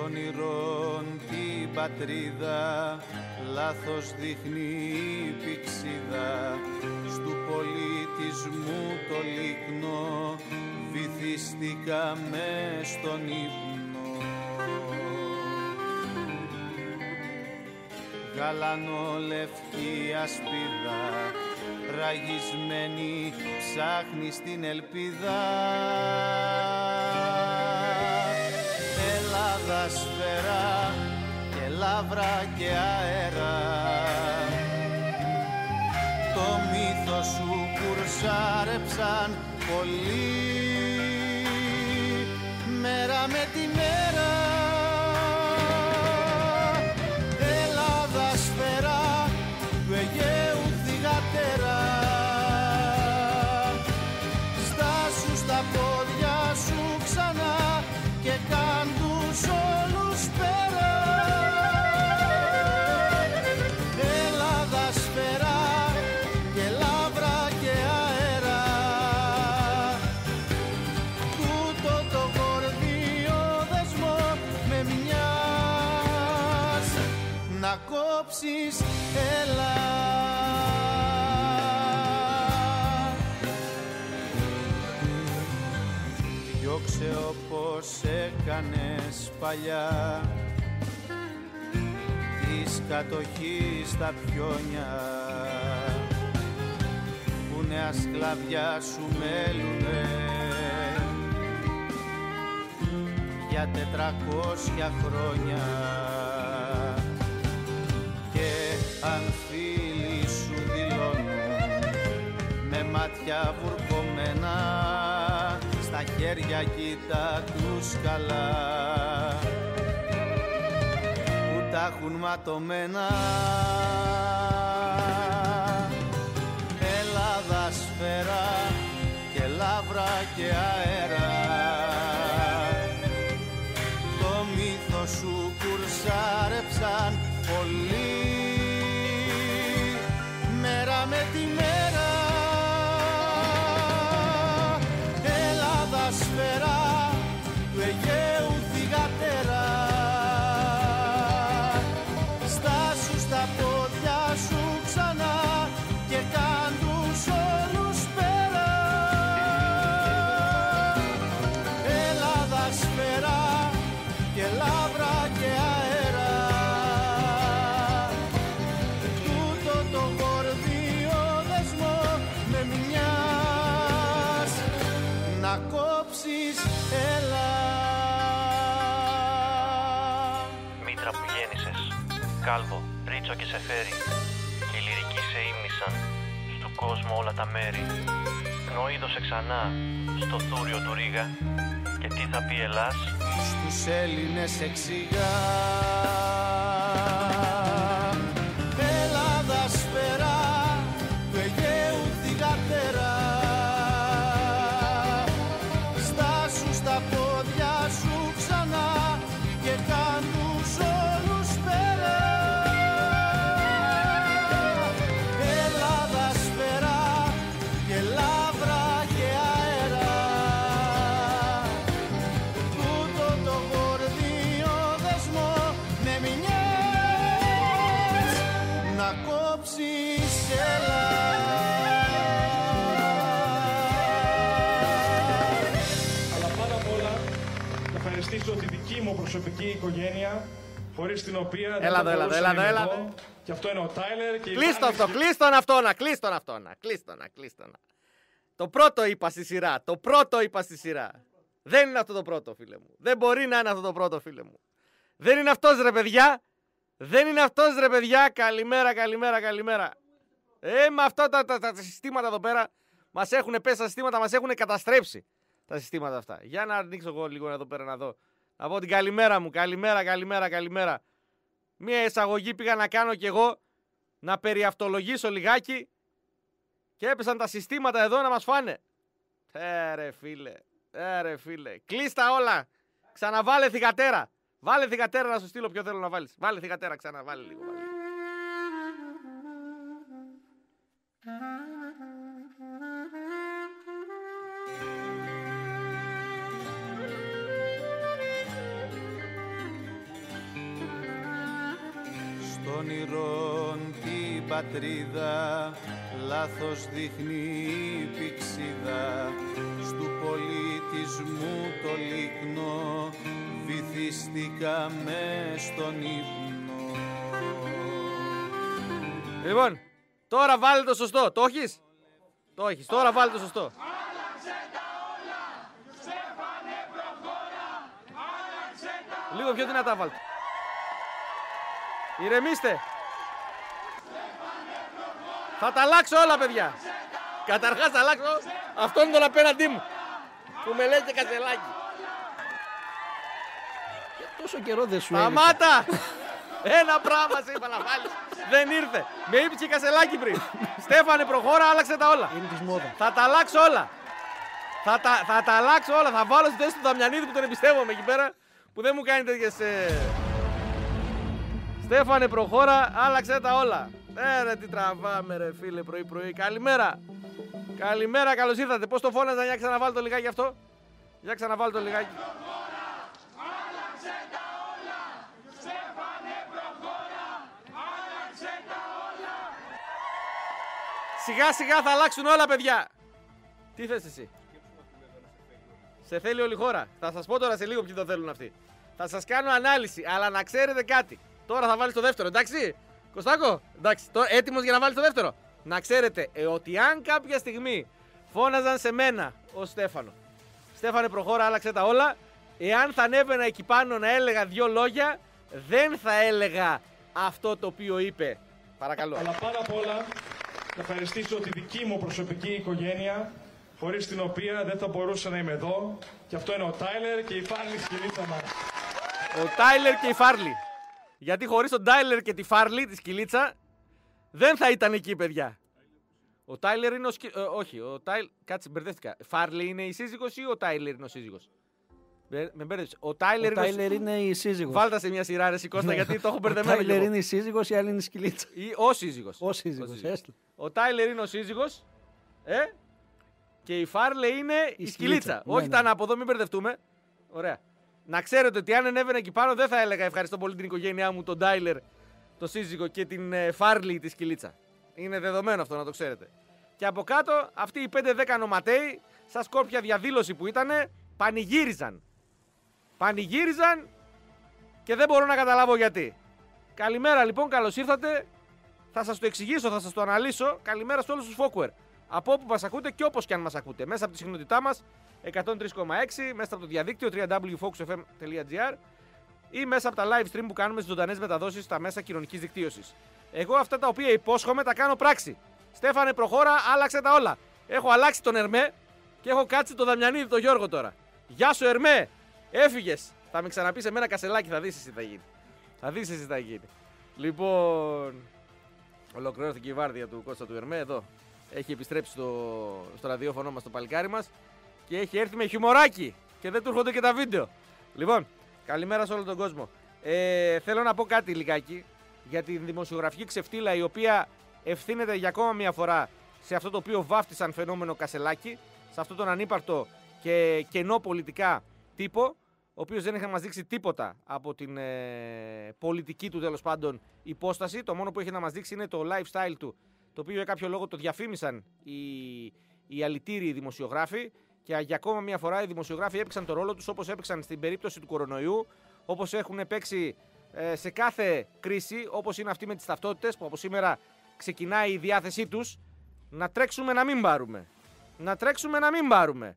όνειρων την πατρίδα, λάθος δείχνει η πηξίδα. Στου πολιτισμού το λίκνο, βυθίστηκα μες στον ύπνο. Γαλανολευκή ασπίδα, ραγισμένη ψάχνει στην ελπίδα. Ελλάδα σφαίρα και λαύρα και αέρα, το μύθο σου κουρσάρεψαν πολύ, μέρα με τη μέρα. Ελλάδα σφαίρα του Αιγαίου θυγατέρα, στάσου στα πόδια σου ξανά και κάν τους όλους πέρα. Ελλάδα σφαίρα και λαύρα και αέρα, τούτο το γορδίο δεσμό με μιας να κόψεις, έλα. Διώξε όπως έκανες παλιά, της κατοχής στα πιόνια, που νέα σκλαβιά σου μέλουνε για 400 χρόνια. Και αν φίλοι σου δηλώνουν με μάτια βουρκωμένα, στα χέρια κοίτα τους καλά, που τα έχουν ματωμένα. Ελλάδα σφαίρα και λαύρα και αέρα, το μύθο σου κουρσάρεψαν πολύ, μέρα με τη μέρα. Ελλάδα σφαίρα του Αιγαίου θυγατέρα, στάσου στα πόδια σου ξανά και κάν τους όλους πέρα. Ελλάδα σφαίρα και λαύρα και αέρα, τούτο το γορδίο δεσμό με μιας να κόψεις, έλα. Μήτρα που γέννησες, κάλβο, ρίτσο και σε φέρει, και οι λυρικοί σε ύμνησαν στου κόσμου όλα τα μέρη. Νοείδωσε ξανά στο θούριο του Ρήγα, και τι θα πει Ελλάς στους Έλληνες εξηγά. Ελλάδα σφαίρα του Αιγαίου θυγατέρα, στάσου στα πόδια σου ξανά και κάν τους όλους πέρα. Ελλάδα σφαίρα και λαύρα και αέρα, τούτο το γορδίο δεσμό με μιας να κόψεις, έλα. Ευχαριστήσω τη δική μου προσωπική οικογένεια, χωρίς την οποία δεν Έλα θα εδώ, μπορούσα να είμαι έλα. εδώ. Και αυτό είναι ο Τάιλερ. Κλείστο αυτό, κλείστον αυτό. Το πρώτο είπα στη σειρά. Δεν είναι αυτό το πρώτο, φίλε μου. Δεν μπορεί να είναι αυτό το πρώτο, φίλε μου. Δεν είναι αυτός, ρε παιδιά. Καλημέρα. Με αυτά τα συστήματα εδώ πέρα μας έχουν πέσει τα συστήματα, μας έχουν καταστρέψει τα συστήματα αυτά. Για να ανοίξω εγώ λίγο εδώ πέρα να δω. Να πω την καλημέρα μου. Καλημέρα. Μία εισαγωγή πήγα να κάνω κι εγώ, να περιαυτολογήσω λιγάκι, και έπεσαν τα συστήματα εδώ να μας φάνε. Ρε φίλε. Κλείστα όλα. Ξαναβάλε θυγατέρα. Βάλε θυγατέρα να σου στείλω ποιο θέλω να βάλεις. Βάλε θυγατέρα ξανά. Βάλε λίγο. Στον όνειρον την πατρίδα λάθος δείχνει η πηξίδα. Στου πολιτισμού το λίκνο βυθιστήκαμε στον ύπνο. Λοιπόν, τώρα βάλε το σωστό. Το έχεις? Το έχεις. Τώρα βάλε το σωστό. Λίγο πιο δυνατά βάλτε. Ηρεμήστε. Θα τα αλλάξω όλα, παιδιά. Καταρχάς θα αλλάξω. Αυτό είναι τον απέναντί μου. Που με λέει και Κασελάκη. Τόσο καιρό δεν σου έλεγα. Σταμάτα! Ένα πράγμα σε είπα να βάλεις. Δεν ήρθε. Με είπε και Κασελάκη πριν. Στέφανε, προχώρα, άλλαξε τα όλα. Είναι της μόδα. Θα τα αλλάξω όλα. Θα τα αλλάξω όλα. Θα βάλω στη θέση του Δαμιανίδη που τον εμπιστεύομαι εκεί πέρα. Που δεν μου κάνει τέτοιες... Στέφανε, προχώρα, άλλαξε τα όλα. Ρε τι τραβάμε ρε φίλε πρωί. Καλημέρα. Καλημέρα, καλώς ήρθατε. Πώς το φώναζα, για ξαναβάλω το λιγάκι αυτό. Για ξαναβάλω το λιγάκι. Σιγά σιγά θα αλλάξουν όλα, παιδιά. Τι θες εσύ? Σε θέλει όλη η χώρα. Θα σας πω τώρα σε λίγο ποιοι το θέλουν αυτοί. Θα σας κάνω ανάλυση, αλλά να ξέρετε κάτι. Τώρα θα βάλεις το δεύτερο, εντάξει. Κωστάκο, εντάξει, έτοιμος για να βάλεις το δεύτερο. Να ξέρετε ότι αν κάποια στιγμή φώναζαν σε μένα ο Στέφανο, Στέφανε, προχώρα, άλλαξε τα όλα. Εάν θα ανέβαινα εκεί πάνω να έλεγα δύο λόγια, δεν θα έλεγα αυτό το οποίο είπε. Παρακαλώ. Αλλά πάρα απ' όλα να ευχαριστήσω τη δική μου προσωπική οικογένεια, χωρίς την οποία δεν θα μπορούσα να είμαι εδώ. Και αυτό είναι ο Τάιλερ και η Φάρλη Σκυλίτσα μας. Ο Τάιλερ και η Φάρλη. Γιατί χωρίς τον Τάιλερ και τη Φάρλη, τη Σκυλίτσα, δεν θα ήταν εκεί, παιδιά. Ο Τάιλερ είναι ο όχι, ο Τάιλερ... Κάτσε, μπερδεύτηκα. Φάρλη είναι η σύζυγος ή ο Τάιλερ είναι ο σύζυγος? Με μπέρδεψε. Ο Τάιλερ είναι η σύζυγος. Βάλτα σε μια σειρά, ρε Κώστα, γιατί το έχω μπερδεμένο. Ο Τάιλερ είναι η σύζυγος, η άλλη είναι η Σκυλίτσα. Ή ο σύζυγος. Ο σύζυγος, έστω. Ο Τάιλερ είναι ο σύζυγος. Και η Φάρλε είναι η Σκυλίτσα. Όχι τα ανάποδο, μην μπερδευτούμε. Ωραία. Να ξέρετε ότι αν ανέβαινα εκεί πάνω δεν θα έλεγα ευχαριστώ πολύ την οικογένειά μου, τον Τάιλερ, το σύζυγο και την Φάρλη τη Σκυλίτσα. Είναι δεδομένο αυτό να το ξέρετε. Και από κάτω αυτοί οι 5-10 νοματέοι, σαν σκόρπια διαδήλωση που ήτανε, πανηγύριζαν. Πανηγύριζαν και δεν μπορώ να καταλάβω γιατί. Καλημέρα λοιπόν, καλώς ήρθατε. Θα σας το εξηγήσω, θα σας το αναλύσω. Καλημέρα σε όλους τους Φόκουερ. Από όπου μας ακούτε και όπως και αν μας ακούτε. Μέσα από τη συχνότητά μας 103,6, μέσα από το διαδίκτυο www.focusfm.gr ή μέσα από τα live stream που κάνουμε στις ζωντανές μεταδόσεις στα μέσα κοινωνικής δικτύωσης. Εγώ αυτά τα οποία υπόσχομαι τα κάνω πράξη. Στέφανε, προχώρα, άλλαξε τα όλα. Έχω αλλάξει τον Ερμέ και έχω κάτσει τον Δαμιανίδη, τον Γιώργο τώρα. Γεια σου, Ερμέ! Έφυγες. Θα με ξαναπείς σε μένα Κασελάκι, θα δεις εσύ τι θα γίνει. Θα δεις εσύ τι θα γίνει. Λοιπόν, ολοκληρώθηκε η βάρδια του Κώστα του Ερμέ εδώ. Έχει επιστρέψει στο ραδιόφωνο μας το παλικάρι μας και έχει έρθει με χιουμοράκι και δεν του έρχονται και τα βίντεο. Λοιπόν, καλημέρα σε όλο τον κόσμο. Θέλω να πω κάτι λιγάκι για τη δημοσιογραφική ξεφτύλα η οποία ευθύνεται για ακόμα μια φορά σε αυτό το οποίο βάφτισαν φαινόμενο Κασελάκι, σε αυτόν τον ανύπαρτο και κενό πολιτικά τύπο, ο οποίος δεν είχε να μας δείξει τίποτα από την πολιτική του τέλος πάντων υπόσταση. Το μόνο που έχει να μας δείξει είναι το lifestyle του, το οποίο για κάποιο λόγο το διαφήμισαν οι αλητήριοι δημοσιογράφοι και για ακόμα μια φορά οι δημοσιογράφοι έπαιξαν το ρόλο τους όπως έπαιξαν στην περίπτωση του κορονοϊού, όπως έχουν παίξει σε κάθε κρίση, όπως είναι αυτή με τις ταυτότητες που από σήμερα ξεκινάει η διάθεσή τους, να τρέξουμε να μην πάρουμε. Να τρέξουμε να μην πάρουμε.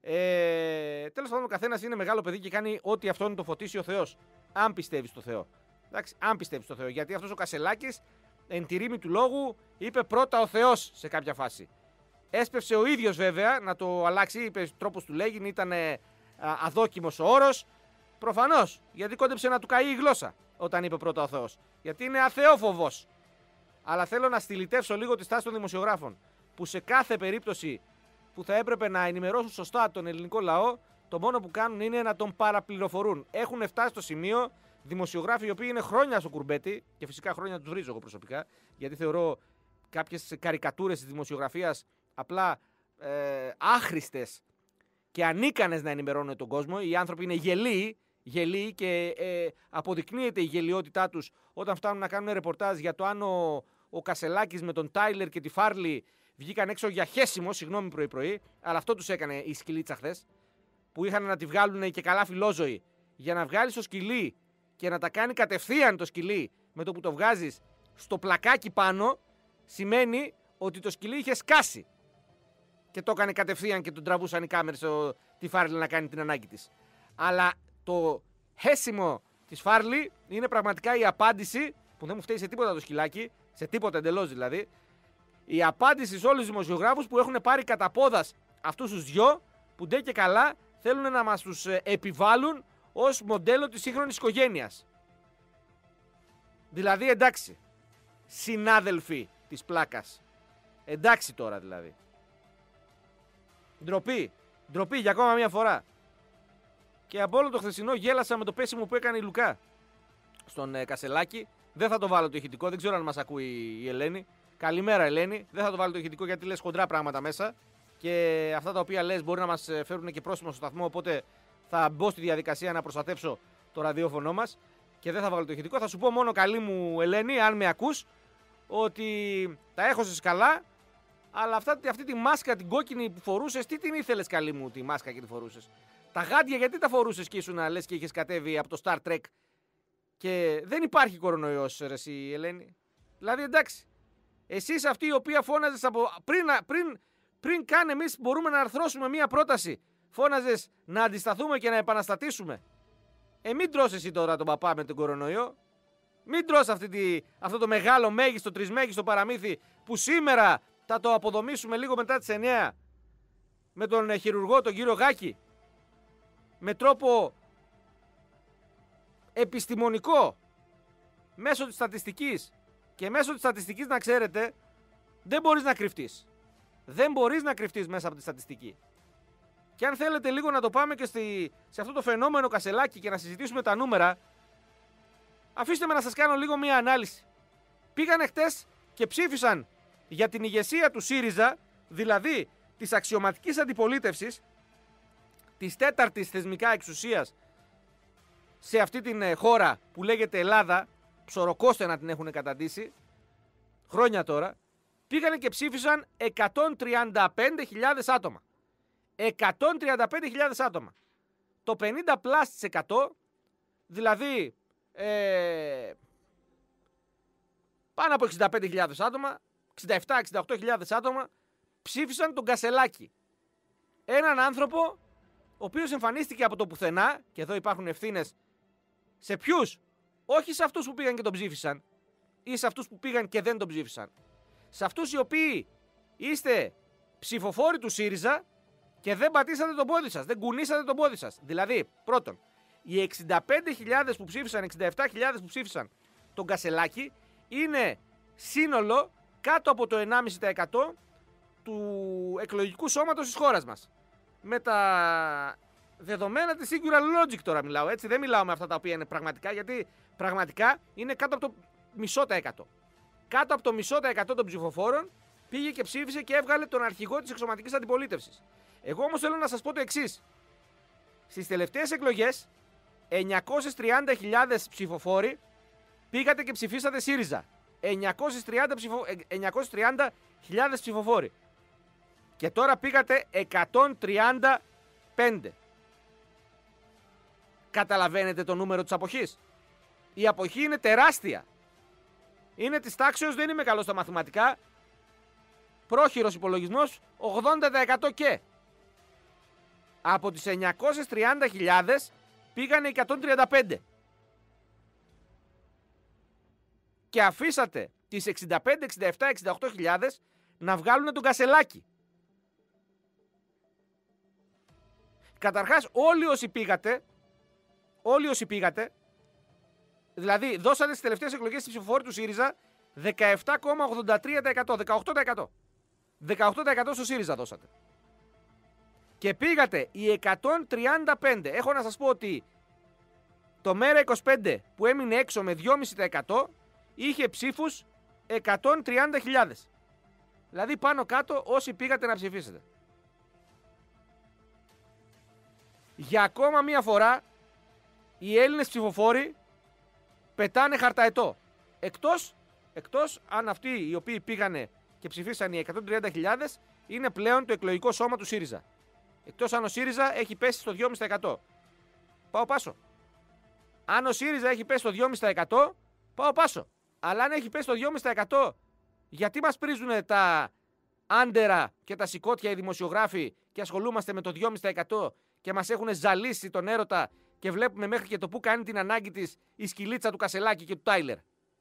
Τέλος πάντων, ο καθένας είναι μεγάλο παιδί και κάνει ό,τι αυτόν το φωτίσει ο Θεός. Αν πιστεύει στο Θεό. Εντάξει, αν πιστεύει στο Θεό. Γιατί αυτός ο Κασελάκης, εν τη ρήμη του λόγου, είπε πρώτα ο Θεός σε κάποια φάση. Έσπευσε ο ίδιος βέβαια να το αλλάξει, είπε τρόπος του λέγειν, ήταν αδόκιμος ο όρος. Προφανώς, γιατί κόντεψε να του καεί η γλώσσα όταν είπε πρώτα ο Θεός. Γιατί είναι αθεόφοβος. Αλλά θέλω να στυλιτεύσω λίγο τη στάση των δημοσιογράφων, που σε κάθε περίπτωση που θα έπρεπε να ενημερώσουν σωστά τον ελληνικό λαό, το μόνο που κάνουν είναι να τον παραπληροφορούν. Έχουν φτάσει στο σημείο δημοσιογράφοι οι οποίοι είναι χρόνια στο κουρμπέτι, και φυσικά χρόνια τους βρίζω εγώ προσωπικά, γιατί θεωρώ κάποιες καρικατούρες της δημοσιογραφίας απλά άχρηστες και ανίκανες να ενημερώνουν τον κόσμο. Οι άνθρωποι είναι γελοί, γελοί και αποδεικνύεται η γελιότητά τους όταν φτάνουν να κάνουν ρεπορτάζ για το αν ο Κασελάκης με τον Τάιλερ και τη Φάρλι βγήκαν έξω για χέσιμο, συγγνώμη πρωί-πρωί, αλλά αυτό τους έκανε η σκυλίτσα χθες, που είχαν να τη βγάλουν και καλά φιλόζωοι. Για να βγάλεις το σκυλί και να τα κάνει κατευθείαν το σκυλί με το που το βγάζεις στο πλακάκι πάνω, σημαίνει ότι το σκυλί είχε σκάσει. Και το έκανε κατευθείαν και τον τραβούσαν οι κάμερες τη Φάρλι να κάνει την ανάγκη της. Αλλά το χέσιμο της Φάρλι είναι πραγματικά η απάντηση, που δεν μου φταίει σε τίποτα το σκυλάκι, σε τίποτα εντελώς δηλαδή, η απάντηση σε όλους τους δημοσιογράφους που έχουν πάρει κατά πόδας αυτούς τους δυο που ντε και καλά θέλουν να μας τους επιβάλλουν ως μοντέλο της σύγχρονης οικογένειας. Δηλαδή εντάξει, συνάδελφοι της πλάκας. Εντάξει τώρα δηλαδή. Ντροπή. Ντροπή για ακόμα μια φορά. Και από όλο το χθεσινό γέλασα με το πέσιμο που έκανε η Λουκά στον Κασελάκη. Δεν θα το βάλω το ηχητικό, δεν ξέρω αν μας ακούει η Ελένη. Καλημέρα Ελένη. Δεν θα το βάλω το ηχητικό γιατί λες χοντρά πράγματα μέσα. Και αυτά τα οποία λες μπορεί να μας φέρουν και πρόσημο στο σταθμό. Οπότε θα μπω στη διαδικασία να προστατεύσω το ραδιόφωνο μας. Και δεν θα βάλω το ηχητικό. Θα σου πω μόνο, καλή μου Ελένη, αν με ακούς, ότι τα έχωσες καλά. Αλλά αυτή τη μάσκα την κόκκινη που φορούσες, τι την ήθελες καλή μου τη μάσκα και τη φορούσες? Τα γάντια γιατί τα φορούσες και ήσουν να λες και είχες κατέβει από το Star Trek και δεν υπάρχει κορονοϊός ρε εσύ Ελένη? Δηλαδή εντάξει, εσείς αυτοί οι οποίοι φώναζες από πριν καν εμείς μπορούμε να αρθρώσουμε μία πρόταση, φώναζες να αντισταθούμε και να επαναστατήσουμε. Μην τρως εσύ τώρα τον παπά με τον κορονοϊό. Μην τρως αυτό το μεγάλο μέγιστο, τρισμέγιστο παραμύθι που σήμερα θα το αποδομήσουμε λίγο μετά τις 9 με τον χειρουργό τον κύριο Γάκη, με τρόπο επιστημονικό, μέσω της στατιστικής. Και μέσω της στατιστικής, να ξέρετε, δεν μπορείς να κρυφτείς. Δεν μπορείς να κρυφτείς μέσα από τη στατιστική. Και αν θέλετε λίγο να το πάμε και σε αυτό το φαινόμενο Κασελάκη και να συζητήσουμε τα νούμερα, αφήστε με να σας κάνω λίγο μία ανάλυση. Πήγανε χτες και ψήφισαν για την ηγεσία του ΣΥΡΙΖΑ, δηλαδή της αξιωματικής αντιπολίτευσης, της τέταρτης θεσμικά εξουσίας σε αυτή την χώρα που λέγεται Ελλάδα, ψωροκόστε να την έχουν καταντήσει, χρόνια τώρα, πήγανε και ψήφισαν 135.000 άτομα. 135.000 άτομα. Το 50+%, δηλαδή πάνω από 65.000 άτομα, 67-68.000 άτομα, ψήφισαν τον Κασελάκη. Έναν άνθρωπο ο οποίος εμφανίστηκε από το πουθενά, και εδώ υπάρχουν ευθύνες σε ποιους? Όχι σε αυτούς που πήγαν και τον ψήφισαν ή σε αυτούς που πήγαν και δεν τον ψήφισαν. Σε αυτούς οι οποίοι είστε ψηφοφόροι του ΣΥΡΙΖΑ και δεν πατήσατε τον πόδι σας, δεν κουνήσατε τον πόδι σας. Δηλαδή, πρώτον, οι 65.000 που ψήφισαν, 67.000 που ψήφισαν τον Κασελάκη είναι σύνολο κάτω από το 1,5% του εκλογικού σώματος της χώρας μας. Με τα δεδομένα της Singular Logic τώρα μιλάω, έτσι, δεν μιλάω με αυτά τα οποία είναι πραγματικά, γιατί πραγματικά είναι κάτω από το 0,5%. Κάτω από το 0,5% των ψηφοφόρων πήγε και ψήφισε και έβγαλε τον αρχηγό της εξωματικής αντιπολίτευσης. Εγώ όμως θέλω να σας πω το εξής. Στις τελευταίες εκλογές, 930.000 ψηφοφόροι πήγατε και ψηφίσατε ΣΥΡΙΖΑ. 930.000 ψηφοφόροι. Και τώρα πήγατε 135. Καταλαβαίνετε το νούμερο της αποχής? Η αποχή είναι τεράστια. Είναι της τάξεως, δεν είμαι καλός στα μαθηματικά, πρόχειρος υπολογισμός, 80% και. Από τις 930.000 πήγανε 135. Και αφήσατε τις 65, 67, 68.000 να βγάλουν τον Κασελάκη. Καταρχάς όλοι όσοι πήγατε, δηλαδή δώσατε στις τελευταίες εκλογές στη ψηφοφόρη του ΣΥΡΙΖΑ 17,83%, 18%. 18% στο ΣΥΡΙΖΑ δώσατε. Και πήγατε οι 135. Έχω να σας πω ότι το ΜΕΡΑ25 που έμεινε έξω με 2,5% είχε ψήφους 130.000. Δηλαδή πάνω κάτω όσοι πήγατε να ψηφίσετε. Για ακόμα μία φορά οι Έλληνες ψηφοφόροι πετάνε χαρταετό. Εκτός αν αυτοί οι οποίοι πήγανε και ψηφίσαν οι 130.000 είναι πλέον το εκλογικό σώμα του ΣΥΡΙΖΑ. Εκτός αν ο ΣΥΡΙΖΑ έχει πέσει στο 2,5%. Πάω πάσο. Αν ο ΣΥΡΙΖΑ έχει πέσει στο 2,5%, πάω πάσο. Αλλά αν έχει πέσει στο 2,5%, γιατί μας πρίζουν τα άντερα και τα σηκώτια οι δημοσιογράφοι και ασχολούμαστε με το 2,5% και μας έχουν ζαλίσει τον έρωτα και βλέπουμε μέχρι και το που κάνει την ανάγκη της η σκυλίτσα του Κασελάκη και του Τάιλερ.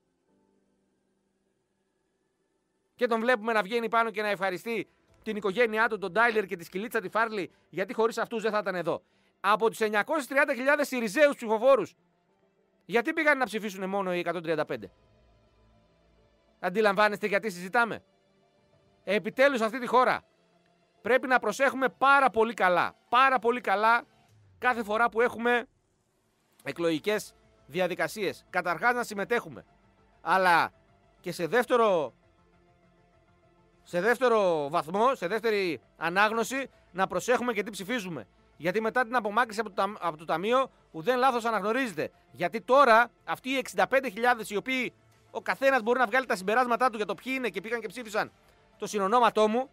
Και τον βλέπουμε να βγαίνει πάνω και να ευχαριστεί την οικογένειά του, τον Τάιλερ και τη σκυλίτσα τη Φάρλι, γιατί χωρίς αυτούς δεν θα ήταν εδώ. Από τους 930.000 Συριζέους ψηφοφόρους, γιατί πήγαν να ψηφίσουν μόνο οι 135? Αντιλαμβάνεστε γιατί συζητάμε? Επιτέλους σε αυτή τη χώρα πρέπει να προσέχουμε πάρα πολύ καλά. Πάρα πολύ καλά κάθε φορά που έχουμε εκλογικές διαδικασίες. Καταρχάς να συμμετέχουμε. Αλλά και σε δεύτερο βαθμό, σε δεύτερη ανάγνωση, να προσέχουμε και τι ψηφίζουμε. Γιατί μετά την απομάκρυνση από το Ταμείο, ουδέν λάθος αναγνωρίζεται. Γιατί τώρα αυτοί οι 65.000 οι οποίοι ο καθένας μπορεί να βγάλει τα συμπεράσματά του για το ποιοι είναι και πήγαν και ψήφισαν το συνονόματό μου,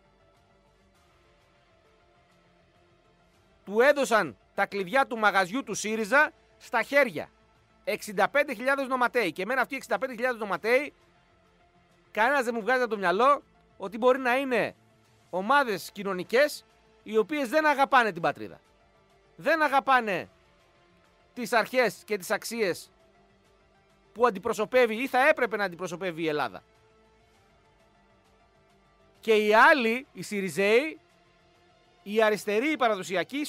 του έδωσαν τα κλειδιά του μαγαζιού του ΣΥΡΙΖΑ στα χέρια. 65.000 νοματέοι. Και εμένα αυτοί οι 65.000 νοματέοι, κανένας δεν μου βγάζει από το μυαλό ότι μπορεί να είναι ομάδες κοινωνικές οι οποίες δεν αγαπάνε την πατρίδα. Δεν αγαπάνε τις αρχές και τις αξίες που αντιπροσωπεύει ή θα έπρεπε να αντιπροσωπεύει η Ελλάδα. Και οι άλλοι, οι Συριζέοι, οι αριστεροί, οι παραδοσιακοί,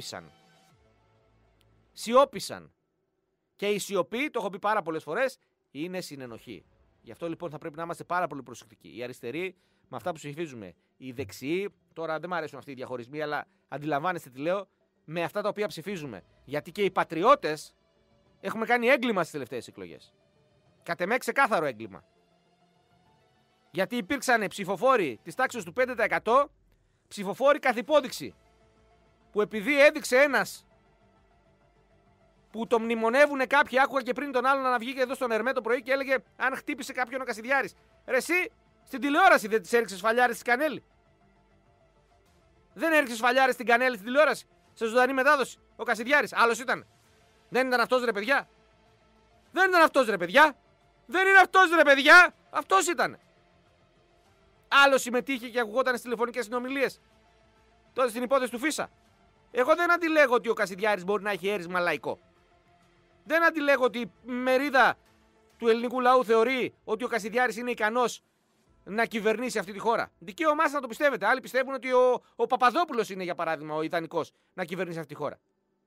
σιώπησαν. Και η σιωπή, το έχω πει πάρα πολλές φορές, είναι συνενοχή. Γι' αυτό λοιπόν θα πρέπει να είμαστε πάρα πολύ προσεκτικοί. Οι αριστεροί με αυτά που ψηφίζουμε. Οι δεξιοί, τώρα δεν μου αρέσουν αυτοί οι διαχωρισμοί, αλλά αντιλαμβάνεστε τι λέω, με αυτά τα οποία ψηφίζουμε. Γιατί και οι πατριώτες έχουμε κάνει έγκλημα στις τελευταίες εκλογές. Κατ' εμέ ξεκάθαρο έγκλημα. Γιατί υπήρξαν ψηφοφόροι της τάξης του 5%, ψηφοφόροι καθ' υπόδειξη. Που επειδή έδειξε ένας που το μνημονεύουνε κάποιοι, άκουγα και πριν τον άλλον να βγήκε εδώ στον Ερμέ το πρωί και έλεγε αν χτύπησε κάποιον ο Κασιδιάρης. Ρε εσύ, στην τηλεόραση δεν τις έριξες φαλιάρες στην Κανέλη? Δεν έριξες φαλιάρες στην Κανέλη στην τηλεόραση? Σε ζωντανή μετάδοση. Ο Κασιδιάρης. Άλλος ήταν? Δεν ήταν αυτός ρε παιδιά? Δεν ήταν αυτός ρε παιδιά? Δεν είναι αυτός ρε παιδιά? Αυτός ήταν. Άλλος συμμετείχε και ακουγόταν στις τηλεφωνικές συνομιλίες τότε στην υπόθεση του Φίσα. Εγώ δεν αντιλέγω ότι ο Κασιδιάρης μπορεί να έχει έρισμα λαϊκό. Δεν αντιλέγω ότι η μερίδα του ελληνικού λαού θεωρεί ότι ο Κασιδιάρης είναι ικανός να κυβερνήσει αυτή τη χώρα. Δικαίωμά σας να το πιστεύετε. Άλλοι πιστεύουν ότι ο Παπαδόπουλος είναι, για παράδειγμα, ο ιδανικός να κυβερνήσει αυτή τη χώρα.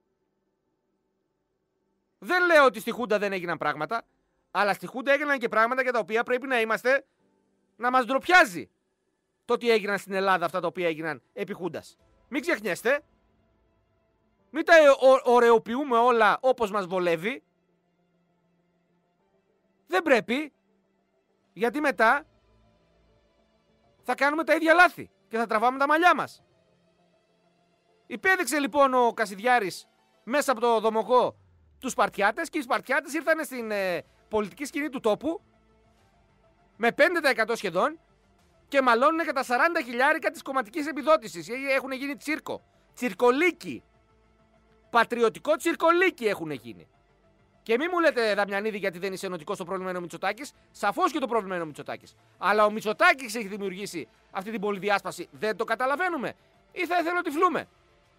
Δεν λέω ότι στη Χούντα δεν έγιναν πράγματα, αλλά στη Χούντα έγιναν και πράγματα για τα οποία πρέπει να μας ντροπιάζει το ότι έγιναν στην Ελλάδα αυτά τα οποία έγιναν επί Χούντας. Μην ξεχνιέστε. Μην τα ωρεοποιούμε όλα όπως μας βολεύει. Δεν πρέπει. Γιατί μετά θα κάνουμε τα ίδια λάθη και θα τραβάμε τα μαλλιά μας. Υπέδειξε λοιπόν ο Κασιδιάρης μέσα από το δομοκό τους Σπαρτιάτες και οι Σπαρτιάτες ήρθαν στην πολιτική σκηνή του τόπου με 5% σχεδόν και μαλώνουν και τα 40 χιλιάρικα της κομματικής επιδότησης. Έχουν γίνει τσίρκο. Τσιρκολίκι. Πατριωτικό τσιρκολίκι έχουν γίνει. Και μη μου λέτε, Δαμιανίδη, γιατί δεν είσαι ενωτικός, το πρόβλημα είναι ο Μητσοτάκης. Σαφώς και το πρόβλημα είναι ο Μητσοτάκης. Αλλά ο Μητσοτάκης έχει δημιουργήσει αυτή την πολυδιάσπαση. Δεν το καταλαβαίνουμε. Ή θα εθελοτυφλούμε.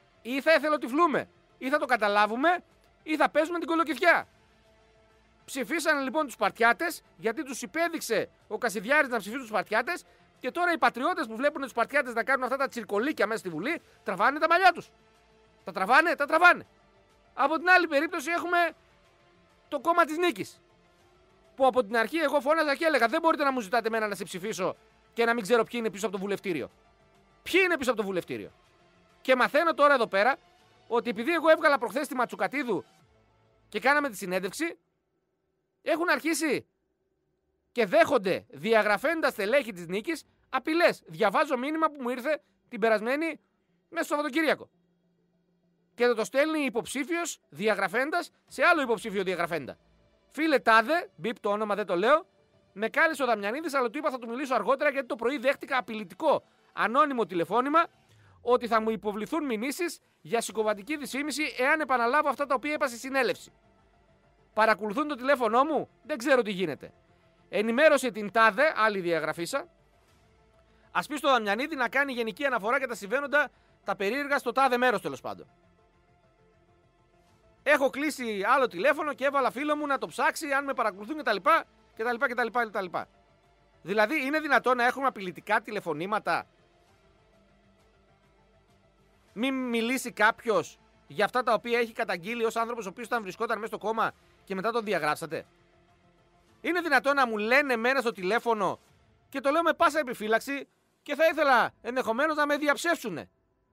Ή θα το καταλάβουμε, ή θα παίζουμε την κολοκυθιά. Ψηφίσανε λοιπόν τους Σπαρτιάτες, γιατί τους υπέδειξε ο Κασιδιάρης να ψηφίσουν τους Σπαρτιάτες. Και τώρα οι πατριώτες που βλέπουν τους Σπαρτιάτες να κάνουν αυτά τα τσιρκολίκια μέσα στη Βουλή, τραβάνε τα μαλλιά τους. Τα τραβάνε. Από την άλλη περίπτωση έχουμε το κόμμα της νίκης. Που από την αρχή εγώ φώναζα και έλεγα: δεν μπορείτε να μου ζητάτε εμένα να σε ψηφίσω και να μην ξέρω ποιοι είναι πίσω από το βουλευτήριο. Ποιοι είναι πίσω από το βουλευτήριο? Και μαθαίνω τώρα εδώ πέρα ότι επειδή εγώ έβγαλα προχθές τη Ματσουκατίδου και κάναμε τη συνέντευξη, έχουν αρχίσει και δέχονται διαγραφέντα στελέχη της νίκης απειλές. Διαβάζω μήνυμα που μου ήρθε την περασμένη μέσα στο Σαββατοκύριακο. και το στέλνει υποψήφιος διαγραφέντας σε άλλο υποψήφιο διαγραφέντα. Φίλε τάδε, μπιπ το όνομα δεν το λέω, με κάλεσε ο Δαμιανίδης, αλλά του είπα θα του μιλήσω αργότερα γιατί το πρωί δέχτηκα απειλητικό ανώνυμο τηλεφώνημα ότι θα μου υποβληθούν μηνύσεις για συκοβατική δυσφήμιση εάν επαναλάβω αυτά τα οποία είπα στη συνέλευση. Παρακολουθούν το τηλέφωνό μου, δεν ξέρω τι γίνεται. Ενημέρωσε την τάδε, άλλη διαγραφήσα. Ας πει στο Δαμιανίδη να κάνει γενική αναφορά για τα συμβαίνοντα τα περίεργα στο τάδε μέρος τέλος πάντων. Έχω κλείσει άλλο τηλέφωνο και έβαλα φίλο μου να το ψάξει αν με παρακολουθούν κτλ. Δηλαδή είναι δυνατόν να έχουμε απειλητικά τηλεφωνήματα? Μην μιλήσει κάποιος για αυτά τα οποία έχει καταγγείλει ως άνθρωπος ο οποίος όταν βρισκόταν μέσα στο κόμμα και μετά τον διαγράψατε? Είναι δυνατόν να μου λένε εμένα στο τηλέφωνο και το λέω με πάσα επιφύλαξη και θα ήθελα ενδεχομένως να με διαψεύσουνε?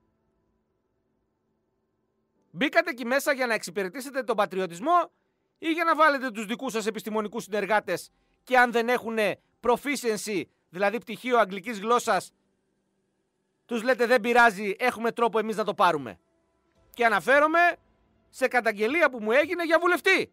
Μπήκατε εκεί μέσα για να εξυπηρετήσετε τον πατριωτισμό ή για να βάλετε τους δικούς σας επιστημονικούς συνεργάτες και αν δεν έχουν proficiency, δηλαδή πτυχίο αγγλικής γλώσσας, τους λέτε δεν πειράζει, έχουμε τρόπο εμείς να το πάρουμε? Και αναφέρομαι σε καταγγελία που μου έγινε για βουλευτή.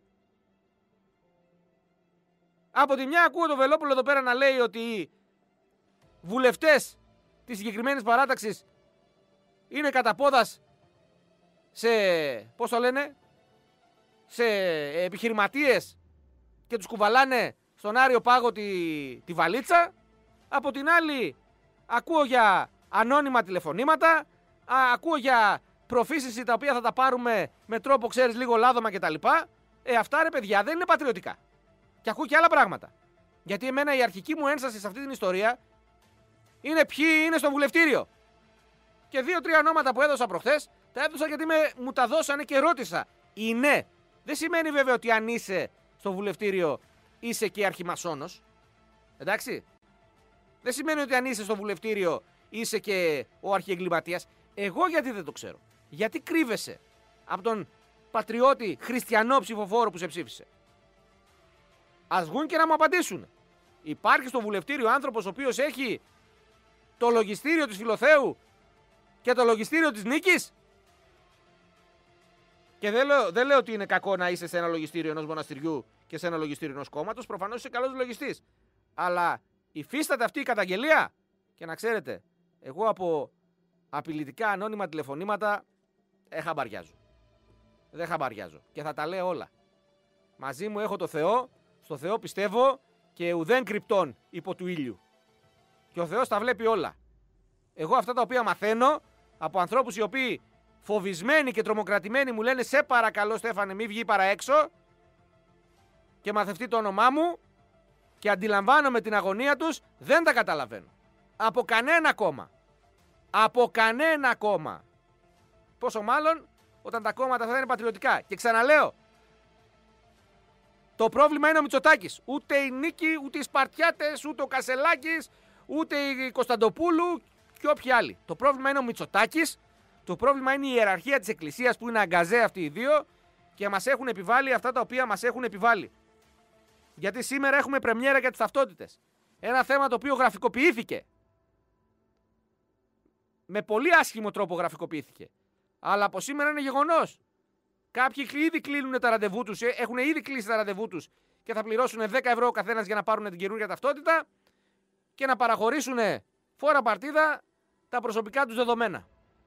Από τη μια ακούω το Βελόπουλο εδώ πέρα να λέει ότι οι βουλευτές της συγκεκριμένης παράταξης είναι κατά πόδας σε, πώς το λένε, σε επιχειρηματίες και τους κουβαλάνε στον Άριο Πάγο τη βαλίτσα. Από την άλλη ακούω για ανώνυμα τηλεφωνήματα, ακούω για προφήσεις τα οποία θα τα πάρουμε με τρόπο, ξέρεις, λίγο λάδωμα κτλ. Αυτά ρε παιδιά δεν είναι πατριωτικά. Και ακούω και άλλα πράγματα. Γιατί εμένα η αρχική μου ένσταση σε αυτή την ιστορία είναι ποιοι είναι στο βουλευτήριο. Και 2-3 ονόματα που έδωσα προχθές, τα έδωσα γιατί μου τα δώσανε και ρώτησα. Είναι. Δεν σημαίνει βέβαια ότι αν είσαι στο βουλευτήριο είσαι και αρχιμασόνος. Εντάξει. Δεν σημαίνει ότι αν είσαι στο βουλευτήριο είσαι και ο αρχιεγκληματίας. Εγώ γιατί δεν το ξέρω? Γιατί κρύβεσαι από τον πατριώτη χριστιανό ψηφοφόρο που σε ψήφισε? Ας βγουν και να μου απαντήσουν. Υπάρχει στο βουλευτήριο άνθρωπος ο οποίος έχει το λογιστήριο της Φιλοθέου και το λογιστήριο της Νίκης? Και δεν λέω ότι είναι κακό να είσαι σε ένα λογιστήριο ενός μοναστηριού και σε ένα λογιστήριο ενός κόμματος. Προφανώς είσαι καλός λογιστής. Αλλά υφίσταται αυτή η καταγγελία. Και να ξέρετε, εγώ από απειλητικά ανώνυμα τηλεφωνήματα χαμπαριάζω. Δεν χαμπαριάζω. Και θα τα λέω όλα. Μαζί μου έχω το Θεό. Στο Θεό πιστεύω και ουδέν κρυπτών υπό του ήλιου. Και ο Θεός τα βλέπει όλα. Εγώ αυτά τα οποία μαθαίνω από ανθρώπους οι οποίοι φοβισμένοι και τρομοκρατημένοι μου λένε σε παρακαλώ Στέφανε μη βγει παρά έξω και μαθευτεί το όνομά μου και αντιλαμβάνομαι την αγωνία τους, δεν τα καταλαβαίνω. Από κανένα κόμμα. Από κανένα κόμμα. Πόσο μάλλον όταν τα κόμματα αυτά είναι πατριωτικά. Και ξαναλέω, το πρόβλημα είναι ο Μητσοτάκης. Ούτε η Νίκη, ούτε οι Σπαρτιάτες, ούτε ο Κασελάκης, ούτε η Κωνσταντοπούλου και όποιοι άλλοι. Το πρόβλημα είναι ο Μητσοτάκης. Το πρόβλημα είναι η ιεραρχία της Εκκλησίας που είναι αγκαζέ αυτοί οι δύο και μας έχουν επιβάλει αυτά τα οποία μας έχουν επιβάλει. Γιατί σήμερα έχουμε πρεμιέρα για τις ταυτότητες. Ένα θέμα το οποίο γραφικοποιήθηκε. Με πολύ άσχημο τρόπο γραφικοποιήθηκε. Αλλά από σήμερα είναι γεγονός. Κάποιοι ήδη κλείνουν τα ραντεβού τους, έχουν ήδη κλείσει τα ραντεβού τους και θα πληρώσουν 10 ευρώ ο καθένας για να πάρουν την καινούργια ταυτότητα και να παραχωρήσουν φόρα παρτίδα τα προσωπικά τους δεδομένα.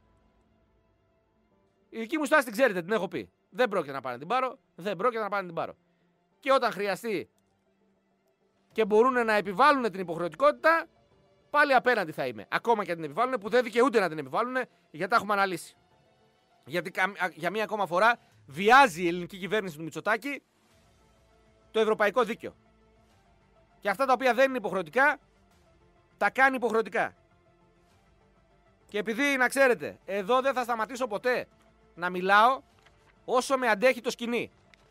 Η δική μου στάση την ξέρετε, την έχω πει. Δεν πρόκειται να πάνε να την πάρω, δεν πρόκειται να πάνε να την πάρω. Και όταν χρειαστεί και μπορούν να επιβάλλουν την υποχρεωτικότητα, πάλι απέναντι θα είμαι. Ακόμα και αν την επιβάλλουν, που δεν δικαιούνται να την επιβάλλουν, γιατί τα έχουμε αναλύσει. Γιατί για μία ακόμα φορά βιάζει η ελληνική κυβέρνηση του Μητσοτάκη το ευρωπαϊκό δίκαιο. Και αυτά τα οποία δεν είναι υποχρεωτικά, τα κάνει υποχρεωτικά. Και επειδή, να ξέρετε, εδώ δεν θα σταματήσω ποτέ να μιλάω όσο με αντέχει το σκηνή.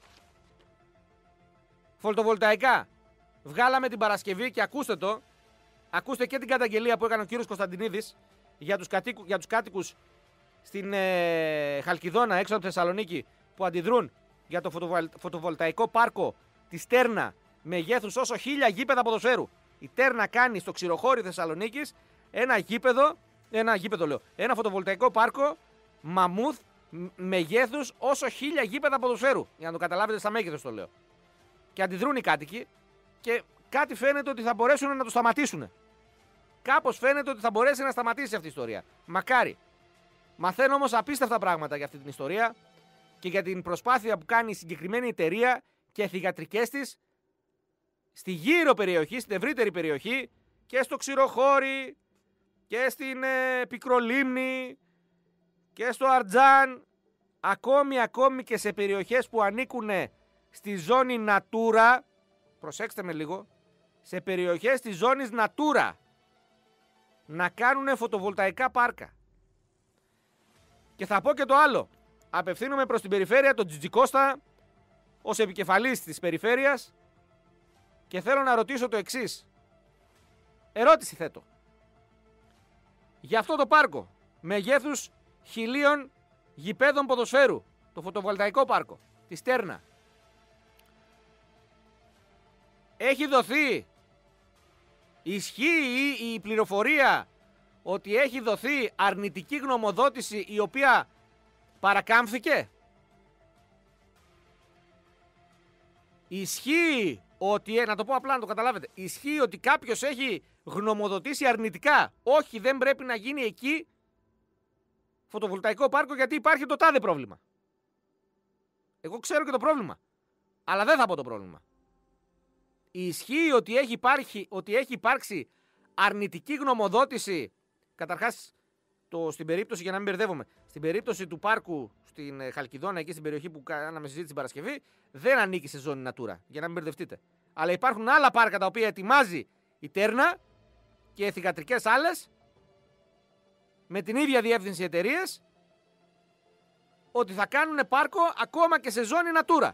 Φωτοβολταϊκά. Βγάλαμε την Παρασκευή και ακούστε το. Ακούστε και την καταγγελία που έκανε ο κύριος Κωνσταντινίδης για τους κάτοικους στην Χαλκιδόνα έξω από τη Θεσσαλονίκη που αντιδρούν για το φωτοβολταϊκό πάρκο της Τέρνα μεγέθους όσο 1000 γήπεδα ποδοσφαίρου. Η Τέρνα κάνει στο ξηροχώρι Θεσσαλονίκης ένα φωτοβολταϊκό πάρκο μαμούθ μεγέθους όσο 1000 γήπεδα ποδοσφαίρου. Για να το καταλάβετε στα μέγεθος το λέω. Και αντιδρούν οι κάτοικοι και κάτι φαίνεται ότι θα μπορέσουν να το σταματήσουν. Κάπως φαίνεται ότι θα μπορέσει να σταματήσει αυτή η ιστορία. Μακάρι. Μαθαίνω όμως απίστευτα πράγματα για αυτή την ιστορία και για την προσπάθεια που κάνει η συγκεκριμένη εταιρεία και οι θυγατρικές της στη γύρω περιοχή, στην ευρύτερη περιοχή και στο Ξηροχώρι και στην Πικρολίμνη και στο Αρτζάν, ακόμη και σε περιοχές που ανήκουν στη ζώνη Natura, προσέξτε με λίγο, σε περιοχές της ζώνης Natura, να κάνουν φωτοβολταϊκά πάρκα. Και θα πω και το άλλο, απευθύνομαι προς την περιφέρεια, τον Τζιτζικώστα, ως επικεφαλής της περιφέρειας και θέλω να ρωτήσω το εξής. Ερώτηση θέτω. Για αυτό το πάρκο, μεγέθους 1000 γηπέδων ποδοσφαίρου, το φωτοβολταϊκό πάρκο, τη Στέρνα, έχει δοθεί, ισχύει η πληροφορία ότι έχει δοθεί αρνητική γνωμοδότηση η οποία παρακάμφθηκε? Ισχύει ότι, να το πω απλά να το καταλάβετε, ισχύει ότι κάποιος έχει γνωμοδοτήσει αρνητικά? Όχι, δεν πρέπει να γίνει εκεί φωτοβολταϊκό πάρκο γιατί υπάρχει το τάδε πρόβλημα. Εγώ ξέρω και το πρόβλημα, αλλά δεν θα πω το πρόβλημα. Ισχύει ότι έχει υπάρξει αρνητική γνωμοδότηση. Καταρχάς, στην περίπτωση, για να μην μπερδεύομαι, στην περίπτωση του πάρκου στην Χαλκιδόνα, εκεί στην περιοχή που κάναμε συζήτηση την Παρασκευή, δεν ανήκει σε ζώνη Natura, για να μην μπερδευτείτε. Αλλά υπάρχουν άλλα πάρκα τα οποία ετοιμάζει η Τέρνα και θυγατρικές άλλες, με την ίδια διεύθυνση εταιρείες, ότι θα κάνουν πάρκο ακόμα και σε ζώνη Natura.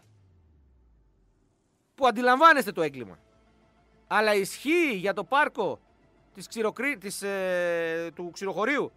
Που αντιλαμβάνεστε το έγκλημα. Αλλά ισχύει για το πάρκο του Ξηροχωρίου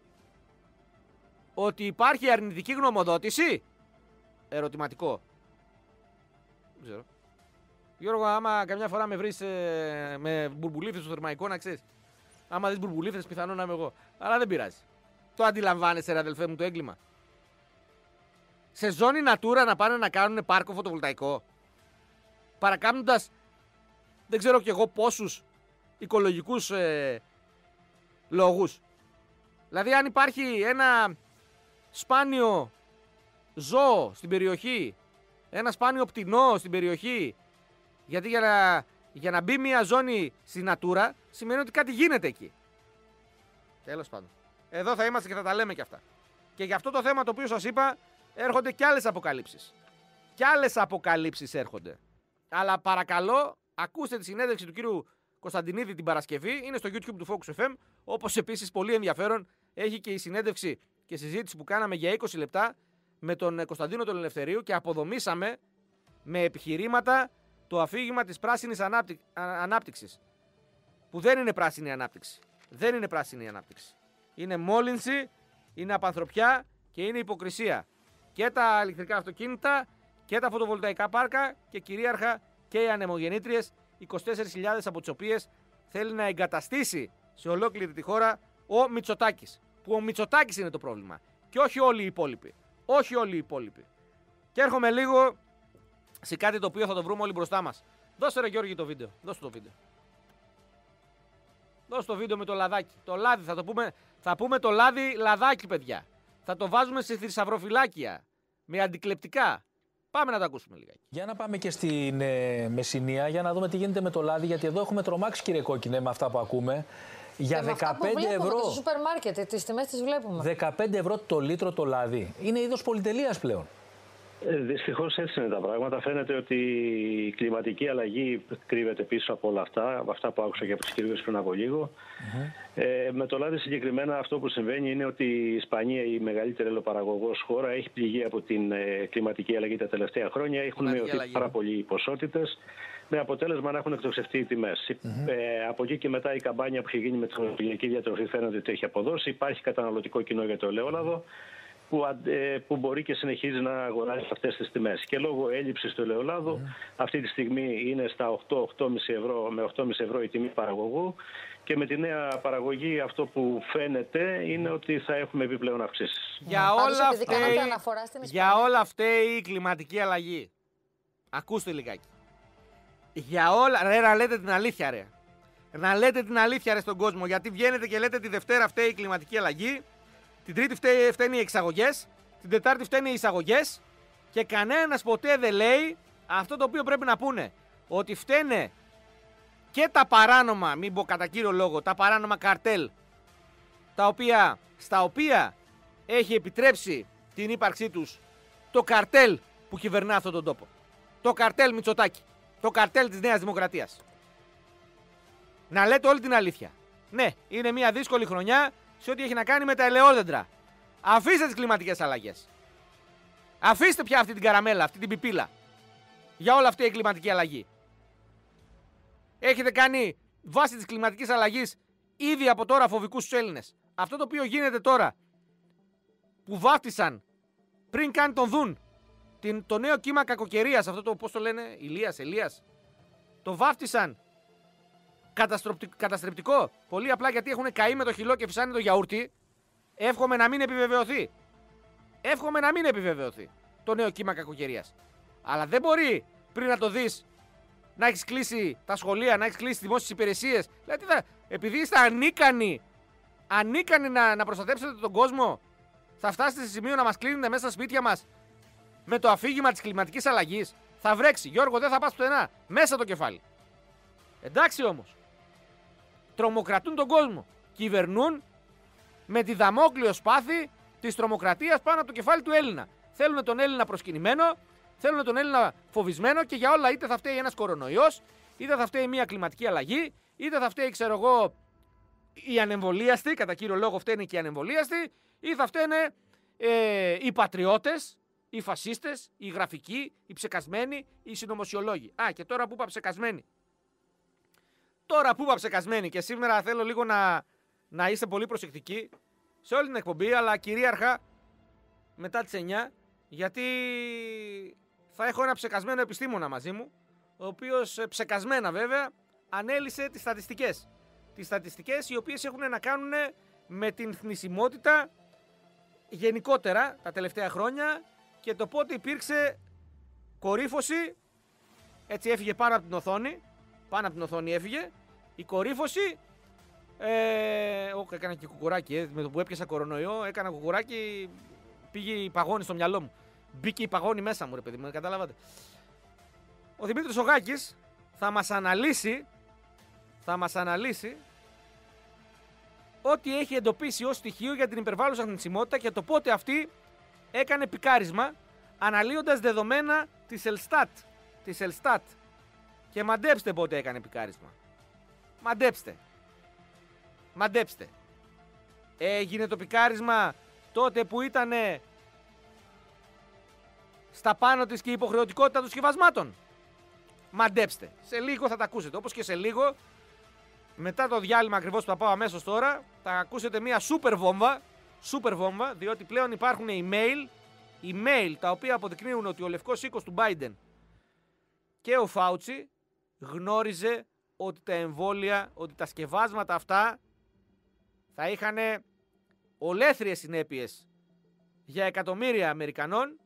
ότι υπάρχει αρνητική γνωμοδότηση? Ερωτηματικό. Δεν ξέρω. Γιώργο, άμα καμιά φορά με βρεις με μπουρμπουλίφτες στο θερμαϊκό, να ξέρεις. Άμα δεις μπουρμπουλίφτες, πιθανόν να είμαι εγώ. Αλλά δεν πειράζει. Το αντιλαμβάνεσαι, ρε αδελφέ μου, το έγκλημα? Σε ζώνη Natura να πάνε να κάνουν πάρκο φωτοβολταϊκό, παρακάμπτοντας δεν ξέρω κι εγώ πόσους οικολογικούς λόγους. Δηλαδή, αν υπάρχει ένα σπάνιο ζώο στην περιοχή, ένα σπάνιο πτηνό στην περιοχή, γιατί για να μπει μια ζώνη στη Natura σημαίνει ότι κάτι γίνεται εκεί. Τέλος πάντων. Εδώ θα είμαστε και θα τα λέμε κι αυτά. Και για αυτό το θέμα το οποίο σας είπα, έρχονται κι άλλες αποκαλύψεις. Κι άλλες αποκαλύψεις έρχονται. Αλλά παρακαλώ, ακούστε τη συνέντευξη του κύριου Κωνσταντινίδη την Παρασκευή. Είναι στο YouTube του Focus FM. Όπως επίσης πολύ ενδιαφέρον έχει και η συνέντευξη και συζήτηση που κάναμε για 20 λεπτά με τον Κωνσταντίνο τον Ελευθερίου και αποδομήσαμε με επιχειρήματα το αφήγημα της πράσινης ανάπτυξης. Που δεν είναι πράσινη ανάπτυξη. Δεν είναι πράσινη ανάπτυξη. Είναι μόλυνση, είναι απανθρωπιά και είναι υποκρισία. Και τα ηλεκτρικά αυτοκίνητα και τα φωτοβολταϊκά πάρκα και κυρίαρχα και οι ανεμογεννήτριες, 24.000 από τις οποίες θέλει να εγκαταστήσει σε ολόκληρη τη χώρα ο Μητσοτάκης. Που ο Μητσοτάκης είναι το πρόβλημα και όχι όλοι οι υπόλοιποι. Όχι όλοι οι υπόλοιποι. Και έρχομαι λίγο σε κάτι το οποίο θα το βρούμε όλοι μπροστά μας. Δώσε ρε Γιώργη το βίντεο. Δώσε το βίντεο. Δώσε το βίντεο με το λαδάκι. Το λάδι θα πούμε το λάδι λαδάκι, παιδιά. Θα το βάζουμε σε θησαυροφυλάκια με αντικλεπτικά. Πάμε να τα ακούσουμε λιγάκι. Για να πάμε και στην Μεσσηνία για να δούμε τι γίνεται με το λάδι, γιατί εδώ έχουμε τρομάξει, κύριε Κόκκινε, με αυτά που ακούμε. Για 15 ευρώ. Στο σούπερ μάρκετ, τις τιμές τις βλέπουμε. 15 ευρώ το λίτρο το λάδι. Είναι είδος πολυτελείας πλέον. Δυστυχώς έτσι είναι τα πράγματα. Φαίνεται ότι η κλιματική αλλαγή κρύβεται πίσω από όλα αυτά, από αυτά που άκουσα και από τις κυρίες πριν από λίγο. Με το λάδι συγκεκριμένα αυτό που συμβαίνει είναι ότι η Ισπανία, η μεγαλύτερη ελαιοπαραγωγός χώρα, έχει πληγεί από την κλιματική αλλαγή τα τελευταία χρόνια. Έχουν μειωθεί πάρα πολλοί οι ποσότητες, με αποτέλεσμα να έχουν εκτοξευτεί οι τιμές. Από εκεί και μετά η καμπάνια που έχει γίνει με την ορθογενική διατροφή φαίνεται ότι έχει αποδώσει. Υπάρχει καταναλωτικό κοινό για το ελαιόλαδο. που μπορεί και συνεχίζει να αγοράζει αυτές τις τιμές. Και λόγω έλλειψης του ελαιολάδου αυτή τη στιγμή είναι στα 8-8,5 ευρώ, με 8,5 ευρώ η τιμή παραγωγού, και με τη νέα παραγωγή αυτό που φαίνεται είναι ότι θα έχουμε επιπλέον αυξήσεις. Για όλα φταίει η κλιματική αλλαγή. Ακούστε λιγάκι. Για όλα, ρε, να λέτε την αλήθεια, ρε. Να λέτε την αλήθεια, ρε, στον κόσμο. Γιατί βγαίνετε και λέτε τη Δευτέρα φταίει η κλιματική αλλαγή, την Τρίτη φταίνει οι εξαγωγές, την Τετάρτη φταίνει οι εισαγωγές, και κανένας ποτέ δεν λέει αυτό το οποίο πρέπει να πούνε. Ότι φταίνε και τα παράνομα, μην πω κατά κύριο λόγο, τα παράνομα καρτέλ, στα οποία έχει επιτρέψει την ύπαρξή τους το καρτέλ που κυβερνά αυτόν τον τόπο. Το καρτέλ Μητσοτάκη. Το καρτέλ της Νέας Δημοκρατίας. Να λέτε όλη την αλήθεια. Ναι, είναι μια δύσκολη χρονιά σε ό,τι έχει να κάνει με τα ελαιόδεντρα. Αφήστε τις κλιματικές αλλαγές. Αφήστε πια αυτή την καραμέλα, αυτή την πιπίλα. Για όλα αυτή η κλιματική αλλαγή. Έχετε κάνει βάσει της κλιματικής αλλαγής ήδη από τώρα φοβικούς στους Έλληνες. Αυτό το οποίο γίνεται τώρα, που βάφτισαν πριν καν τον δουν, το νέο κύμα κακοκαιρίας, αυτό το πώς το λένε, Ελίας, το βάφτισαν καταστρεπτικό. Πολύ απλά γιατί έχουν καεί με το χυλό και φυσάνε το γιαούρτι. Εύχομαι να μην επιβεβαιωθεί. Το νέο κύμα κακοκαιρίας. Αλλά δεν μπορεί πριν να το δεις να έχεις κλείσει τα σχολεία, να έχεις κλείσει τις δημόσιες υπηρεσίες. Δηλαδή, επειδή είστε ανίκανοι να προστατέψετε τον κόσμο, θα φτάσετε σε σημείο να μας κλείνετε μέσα στα σπίτια μας με το αφήγημα της κλιματικής αλλαγής. Θα βρέξει. Γιώργο, δεν θα πας πουθενά. Μέσα το κεφάλι. Εντάξει όμως. Τρομοκρατούν τον κόσμο. Κυβερνούν με τη δαμόκλειο σπάθη της τρομοκρατίας πάνω από το κεφάλι του Έλληνα. Θέλουν τον Έλληνα προσκυνημένο, θέλουν τον Έλληνα φοβισμένο, και για όλα είτε θα φταίει ένας κορονοϊός, είτε θα φταίει μια κλιματική αλλαγή, είτε θα φταίει, ξέρω εγώ, οι ανεμβολίαστοι, κατά κύριο λόγο φταίνε και οι ανεμβολίαστοι, ή θα φταίνε οι πατριώτες, οι φασίστες, οι γραφικοί, οι ψεκασμένοι, οι συνωμοσιολόγοι. Και τώρα που είπα ψεκασμένοι. Και σήμερα θέλω λίγο να είστε πολύ προσεκτικοί σε όλη την εκπομπή, αλλά κυρίαρχα μετά τις 9, γιατί θα έχω ένα ψεκασμένο επιστήμονα μαζί μου, ο οποίος ψεκασμένα βέβαια ανέλυσε τις στατιστικές. Τις στατιστικές οι οποίες έχουν να κάνουν με την θνησιμότητα γενικότερα τα τελευταία χρόνια και το πότε υπήρξε κορύφωση, έτσι έφυγε πάνω από την οθόνη έφυγε, η κορύφωση, έκανα και κουκουράκι, με το που έπιασα κορονοϊό έκανα κουκουράκι, πήγε η παγόνη στο μυαλό μου, μπήκε η παγόνη μέσα μου, ρε παιδί μου, καταλάβατε. Ο Δημήτρης Ογάκης θα μας αναλύσει ό,τι έχει εντοπίσει ως στοιχείο για την υπερβάλλουσα θνησιμότητα και το πότε αυτή έκανε πικάρισμα, αναλύοντας δεδομένα της Ελστάτ. Και μαντέψτε πότε έκανε πικάρισμα. Μαντέψτε. Έγινε το πικάρισμα τότε που ήταν στα πάνω της και η υποχρεωτικότητα των σκευασμάτων. Μαντέψτε. Σε λίγο θα τα ακούσετε. Όπως και σε λίγο, μετά το διάλειμμα ακριβώς που θα πάω αμέσως τώρα, θα ακούσετε μια σούπερ βόμβα, διότι πλέον υπάρχουν email τα οποία αποδεικνύουν ότι ο λευκός οίκος του Biden και ο Φάουτσι γνώριζε ότι τα εμβόλια, ότι τα σκευάσματα αυτά θα είχαν ολέθριες συνέπειες για εκατομμύρια Αμερικανών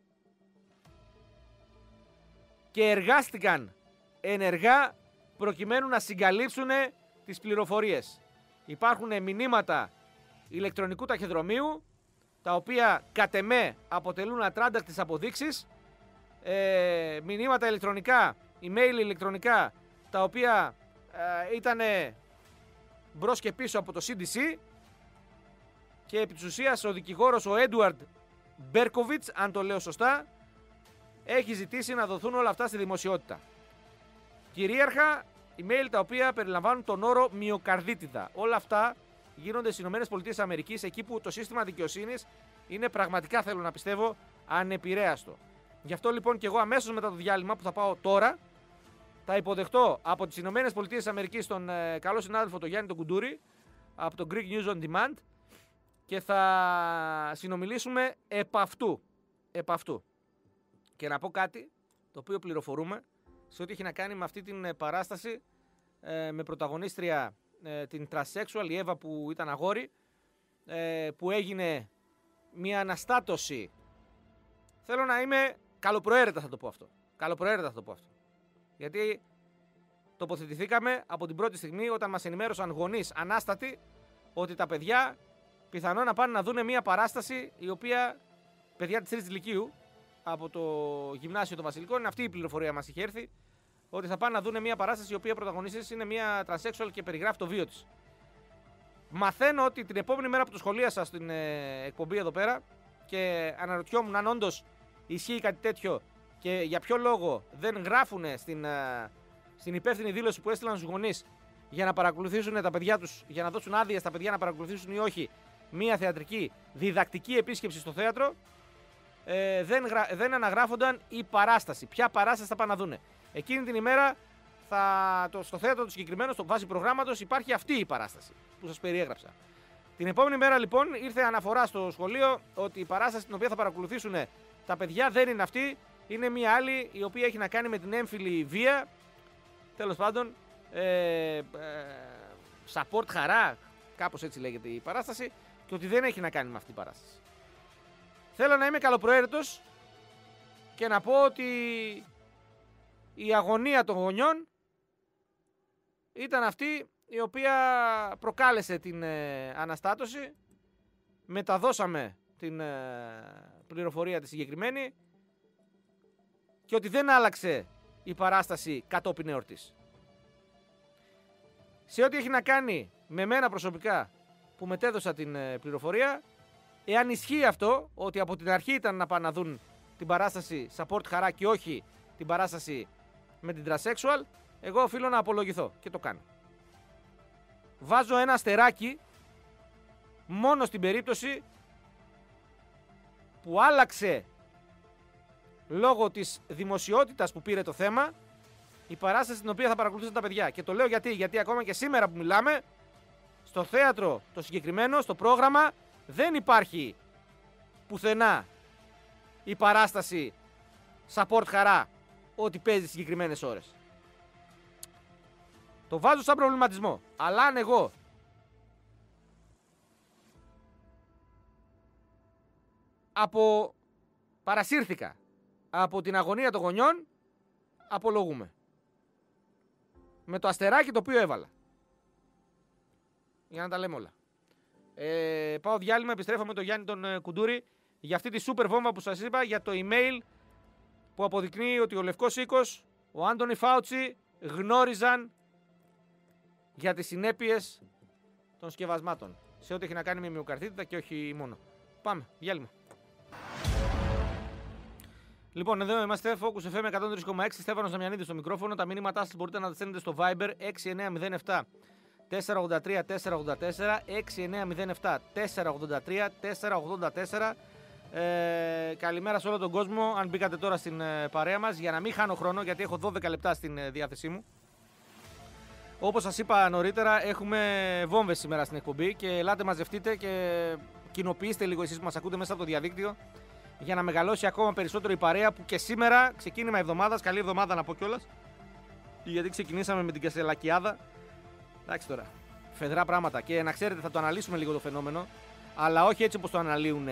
και εργάστηκαν ενεργά προκειμένου να συγκαλύψουν τις πληροφορίες. Υπάρχουν μηνύματα ηλεκτρονικού ταχυδρομείου, τα οποία κατ' εμέ αποτελούν ατράνταχτες αποδείξεις, μηνύματα ηλεκτρονικά, email ηλεκτρονικά, τα οποία ήταν μπρος και πίσω από το CDC, και επί της ουσίας ο δικηγόρος ο Έντουαρντ Μπέρκοβιτς, αν το λέω σωστά, έχει ζητήσει να δοθούν όλα αυτά στη δημοσιότητα. Κυρίαρχα, email τα οποία περιλαμβάνουν τον όρο μυοκαρδίτιδα. Όλα αυτά γίνονται στις ΗΠΑ, εκεί που το σύστημα δικαιοσύνης είναι πραγματικά, θέλω να πιστεύω, ανεπηρέαστο. Γι' αυτό λοιπόν και εγώ αμέσως μετά το διάλειμμα που θα πάω τώρα, θα υποδεχτώ από τις ΗΠΑ τον καλό συνάδελφο τον Γιάννη τον Κουντούρη, από το Greek News on Demand, και θα συνομιλήσουμε επ' αυτού. Και να πω κάτι το οποίο πληροφορούμε σε ό,τι έχει να κάνει με αυτή την παράσταση με πρωταγωνίστρια την transsexual, η Εύα που ήταν αγόρι, που έγινε μια αναστάτωση. Θέλω να είμαι καλοπροαίρετα θα το πω αυτό. Γιατί τοποθετηθήκαμε από την πρώτη στιγμή όταν μας ενημέρωσαν γονείς ανάστατοι ότι τα παιδιά πιθανόν να πάνε να δούνε μια παράσταση η οποία, παιδιά της 3ης Λυκείου από το γυμνάσιο των Βασιλικών, αυτή η πληροφορία μας είχε έρθει, ότι θα πάνε να δούνε μια παράσταση η οποία πρωταγωνίστης είναι μια transsexual και περιγράφει το βίο της. Μαθαίνω ότι την επόμενη μέρα που το σχολίασα στην εκπομπή εδώ πέρα και αναρωτιόμουν αν όντως ισχύει κάτι τέτοιο και για ποιο λόγο δεν γράφουν στην υπεύθυνη δήλωση που έστειλαν στους γονείς για να παρακολουθήσουν τα παιδιά τους, για να δώσουν άδεια στα παιδιά να παρακολουθήσουν ή όχι μια θεατρική διδακτική επίσκεψη στο θέατρο, δεν αναγράφονταν η παράσταση. Ποια παράσταση θα πάνε να δούνε. Εκείνη την ημέρα στο θέατρο του συγκεκριμένου, στο βάση προγράμματος, υπάρχει αυτή η παράσταση που σας περιέγραψα. Την επόμενη μέρα λοιπόν ήρθε αναφορά στο σχολείο ότι η παράσταση την οποία θα παρακολουθήσουν τα παιδιά δεν είναι αυτή, είναι μια άλλη η οποία έχει να κάνει με την έμφυλη βία. Τέλος πάντων, support χαρά, κάπως έτσι λέγεται η παράσταση, και ότι δεν έχει να κάνει με αυτή την παράσταση. Θέλω να είμαι καλοπροαίρετος και να πω ότι η αγωνία των γονιών ήταν αυτή η οποία προκάλεσε την αναστάτωση. Μεταδώσαμε την πληροφορία τη συγκεκριμένη και ότι δεν άλλαξε η παράσταση κατόπιν εορτής. Σε ό,τι έχει να κάνει με μένα προσωπικά που μετέδωσα την πληροφορία, εάν ισχύει αυτό, ότι από την αρχή ήταν να πάνε να δουν την παράσταση support χαρά και όχι την παράσταση με την transsexual, εγώ οφείλω να απολογηθώ και το κάνω. Βάζω ένα αστεράκι μόνο στην περίπτωση που άλλαξε λόγω της δημοσιότητας που πήρε το θέμα η παράσταση την οποία θα παρακολουθήσουν τα παιδιά. Και το λέω γιατί ακόμα και σήμερα που μιλάμε, στο θέατρο το συγκεκριμένο, στο πρόγραμμα, δεν υπάρχει πουθενά η παράσταση support χαρά ότι παίζει συγκεκριμένες ώρες. Το βάζω σαν προβληματισμό. Αλλά αν εγώ παρασύρθηκα από την αγωνία των γονιών, απολογούμε. Με το αστεράκι το οποίο έβαλα. Για να τα λέμε όλα. Πάω διάλειμμα, επιστρέφω με τον Γιάννη τον Κουντούρη για αυτή τη σούπερ βόμβα που σας είπα, για το email που αποδεικνύει ότι ο Λευκός Οίκος, ο Άντονι Φάουτσι γνώριζαν για τις συνέπειες των σκευασμάτων σε ό,τι έχει να κάνει με μυοκαρδίτιδα και όχι μόνο. Πάμε, διάλειμμα. Λοιπόν, εδώ είμαστε, Focus FM 103,6, Στέφανος Δαμιανίδης στο μικρόφωνο. Τα μηνύματά σας μπορείτε να τα στέλνετε στο Viber 6907 483 484, 6907 483 484. Καλημέρα σε όλο τον κόσμο. Αν μπήκατε τώρα στην παρέα μας, για να μην χάνω χρόνο, γιατί έχω 12 λεπτά στην διάθεσή μου. Όπως σας είπα νωρίτερα, έχουμε βόμβες σήμερα στην εκπομπή και ελάτε μαζευτείτε και κοινοποιήστε λίγο εσείς που μας ακούτε μέσα από το διαδίκτυο για να μεγαλώσει ακόμα περισσότερο η παρέα που και σήμερα, ξεκίνημα εβδομάδας, καλή εβδομάδα να πω κιόλας, γιατί ξεκινήσαμε με την Κασελακιάδα. Εντάξει τώρα, φεδρά πράγματα και να ξέρετε θα το αναλύσουμε λίγο το φαινόμενο, αλλά όχι έτσι όπως το αναλύουν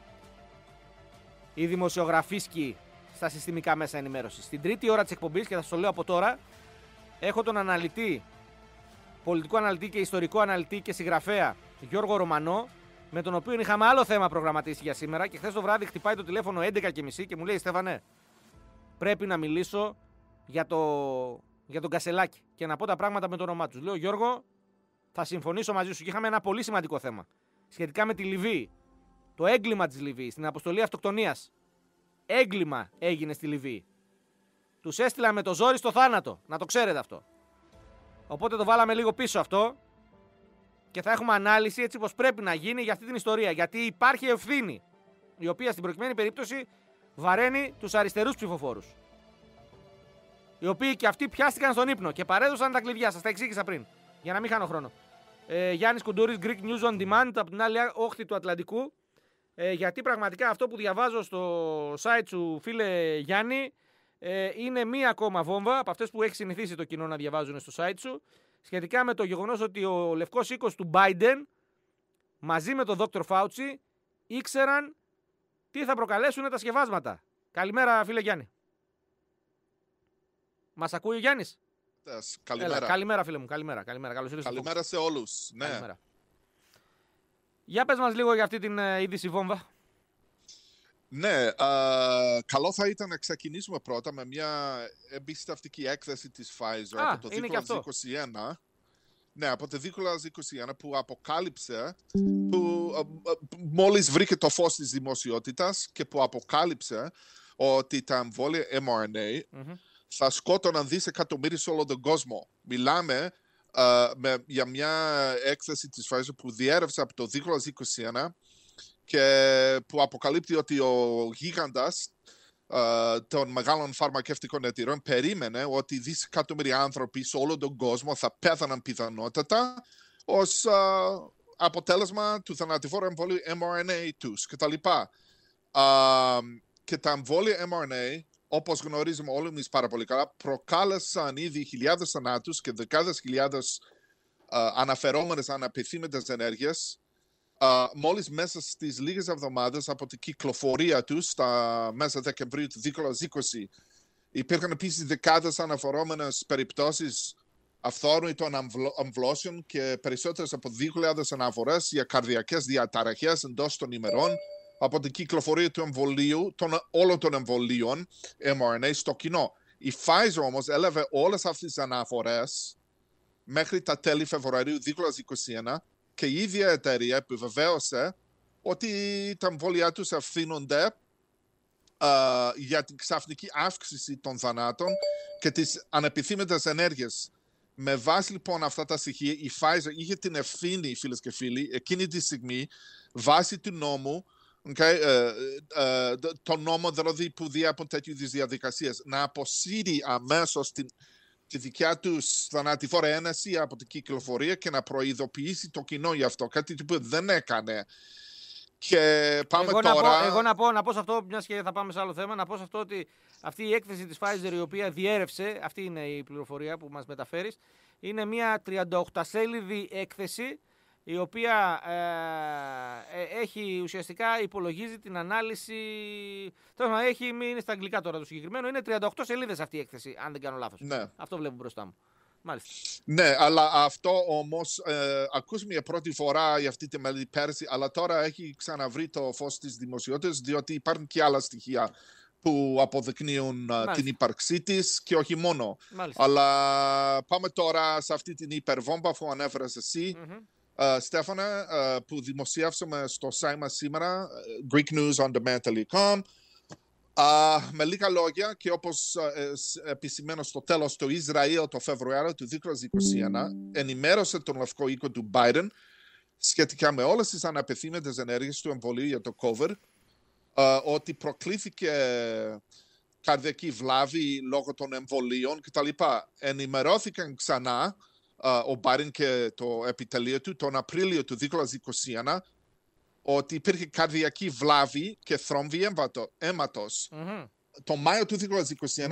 οι δημοσιογραφίσκοι στα συστημικά μέσα ενημέρωσης. Στην τρίτη ώρα της εκπομπής, και θα σας το λέω από τώρα, έχω τον αναλυτή, πολιτικό αναλυτή και ιστορικό αναλυτή και συγγραφέα Γιώργο Ρωμανό, με τον οποίο είχαμε άλλο θέμα προγραμματίσει για σήμερα και χθες το βράδυ χτυπάει το τηλέφωνο 11:30 και μου λέει: Στέφανε, πρέπει να μιλήσω για τον Κασελάκη και να πω τα πράγματα με το όνομά τους. Λέω: Γιώργο, θα συμφωνήσω μαζί σου. Και είχαμε ένα πολύ σημαντικό θέμα σχετικά με τη Λιβύη. Το έγκλημα της Λιβύης, την αποστολή αυτοκτονίας. Έγκλημα έγινε στη Λιβύη. Τους έστειλαν με το ζόρι στο θάνατο. Να το ξέρετε αυτό. Οπότε το βάλαμε λίγο πίσω αυτό και θα έχουμε ανάλυση έτσι όπως πρέπει να γίνει για αυτή την ιστορία. Γιατί υπάρχει ευθύνη, η οποία στην προκειμένη περίπτωση βαραίνει τους αριστερούς ψηφοφόρους. Οι οποίοι και αυτοί πιάστηκαν στον ύπνο και παρέδωσαν τα κλειδιά. Σας τα εξήγησα πριν, για να μην χάνω χρόνο. Γιάννης Κουντούρης, Greek News on Demand, από την άλλη όχθη του Ατλαντικού. Γιατί πραγματικά αυτό που διαβάζω στο site σου, φίλε Γιάννη, είναι μία ακόμα βόμβα από αυτές που έχει συνηθίσει το κοινό να διαβάζουν στο site σου, σχετικά με το γεγονός ότι ο λευκός οίκος του Biden μαζί με τον Dr. Fauci ήξεραν τι θα προκαλέσουν τα σκευάσματα. Καλημέρα, φίλε Γιάννη. Μας ακούει ο Γιάννης? Καλημέρα. Έλα, καλημέρα, φίλε μου. Καλημέρα. Καλώς ήρθες. Καλημέρα σε όλους. Ναι. Καλημέρα. Για πες μας λίγο για αυτή την είδηση βόμβα. Ναι, καλό θα ήταν να ξεκινήσουμε πρώτα με μια εμπιστευτική έκθεση της Pfizer από το 2021. Ναι, από το 2021 που αποκάλυψε, που μόλις βρήκε το φως της δημοσιότητας και που αποκάλυψε ότι τα εμβόλια mRNA θα σκότωναν δισεκατομμύρια σε όλο τον κόσμο. Μιλάμε για μια έκθεση της Pfizer που διέρευσε από το 2021 και που αποκαλύπτει ότι ο γίγαντας των μεγάλων φαρμακευτικών εταιρεών περίμενε ότι δισεκατομμύρια άνθρωποι σε όλο τον κόσμο θα πέθαναν πιθανότατα ως αποτέλεσμα του θανατηφόρου εμβολίου mRNA τους κτλ. Και τα εμβόλια mRNA, όπως γνωρίζουμε όλοι εμείς πάρα πολύ καλά, προκάλεσαν ήδη χιλιάδες θανάτους και δεκάδες χιλιάδες αναφερόμενες αναπιθύμητες ενέργειες μόλις μέσα στις λίγες εβδομάδες από την κυκλοφορία τους στα μέσα Δεκεμβρίου του 2020. Υπήρχαν επίσης δεκάδες αναφερόμενες περιπτώσεις αυθόρμητων αμβλώσεων και περισσότερες από 2.000 αναφορές για καρδιακές διαταραχές εντός των ημερών από την κυκλοφορία του εμβολίου, όλων των εμβολίων mRNA στο κοινό. Η Pfizer όμως έλαβε όλες αυτές τις αναφορές μέχρι τα τέλη Φεβρουαρίου 2021 και η ίδια εταιρεία επιβεβαίωσε ότι τα εμβόλια τους ευθύνονται για την ξαφνική αύξηση των θανάτων και τις ανεπιθύμητες ενέργειες. Με βάση λοιπόν αυτά τα στοιχεία, η Pfizer είχε την ευθύνη, φίλες και φίλοι, εκείνη τη στιγμή, βάσει του νόμου, το νόμο δηλαδή που διέπουν τέτοιου είδους διαδικασίες, να αποσύρει αμέσως τη δικιά τους θανατηφόρα ένεση από την κυκλοφορία και να προειδοποιήσει το κοινό γι' αυτό. Κάτι που δεν έκανε. Και πάμε τώρα... Να πω σε αυτό, μιας και θα πάμε σε άλλο θέμα, να πω σε αυτό ότι αυτή η έκθεση της Pfizer η οποία διέρευσε, αυτή είναι η πληροφορία που μας μεταφέρεις, είναι μια 38σέλιδη έκθεση η οποία έχει ουσιαστικά υπολογίζει την ανάλυση. Τώρα είναι στα αγγλικά τώρα το συγκεκριμένο. Είναι 38 σελίδες αυτή η έκθεση, αν δεν κάνω λάθος. Ναι. Αυτό βλέπω μπροστά μου. Μάλιστα. Ναι, αλλά αυτό όμως ακούσαμε για πρώτη φορά για αυτή τη μελέτη πέρσι, αλλά τώρα έχει ξαναβρει το φως της δημοσιότητας, διότι υπάρχουν και άλλα στοιχεία που αποδεικνύουν την ύπαρξή της και όχι μόνο. Μάλιστα. Αλλά πάμε τώρα σε αυτή την υπερβόμβα που ανέφερες εσύ. Στέφανε, που δημοσιεύσαμε στο site μας σήμερα, greeknewsondemand.com. Με λίγα λόγια, και όπως επισημαίνω στο τέλος, το Ισραήλ το Φεβρουάριο του 2021 ενημέρωσε τον Λευκό Οίκο του Biden σχετικά με όλες τις αναπιθύμητες ενέργειες του εμβολίου για το COVID, ότι προκλήθηκε καρδιακή βλάβη λόγω των εμβολίων κτλ. Ενημερώθηκαν ξανά ο Biden και το επιτελείο του τον Απρίλιο του 2021 ότι υπήρχε καρδιακή βλάβη και θρόμβη αίματος. Το Μάιο του 2021,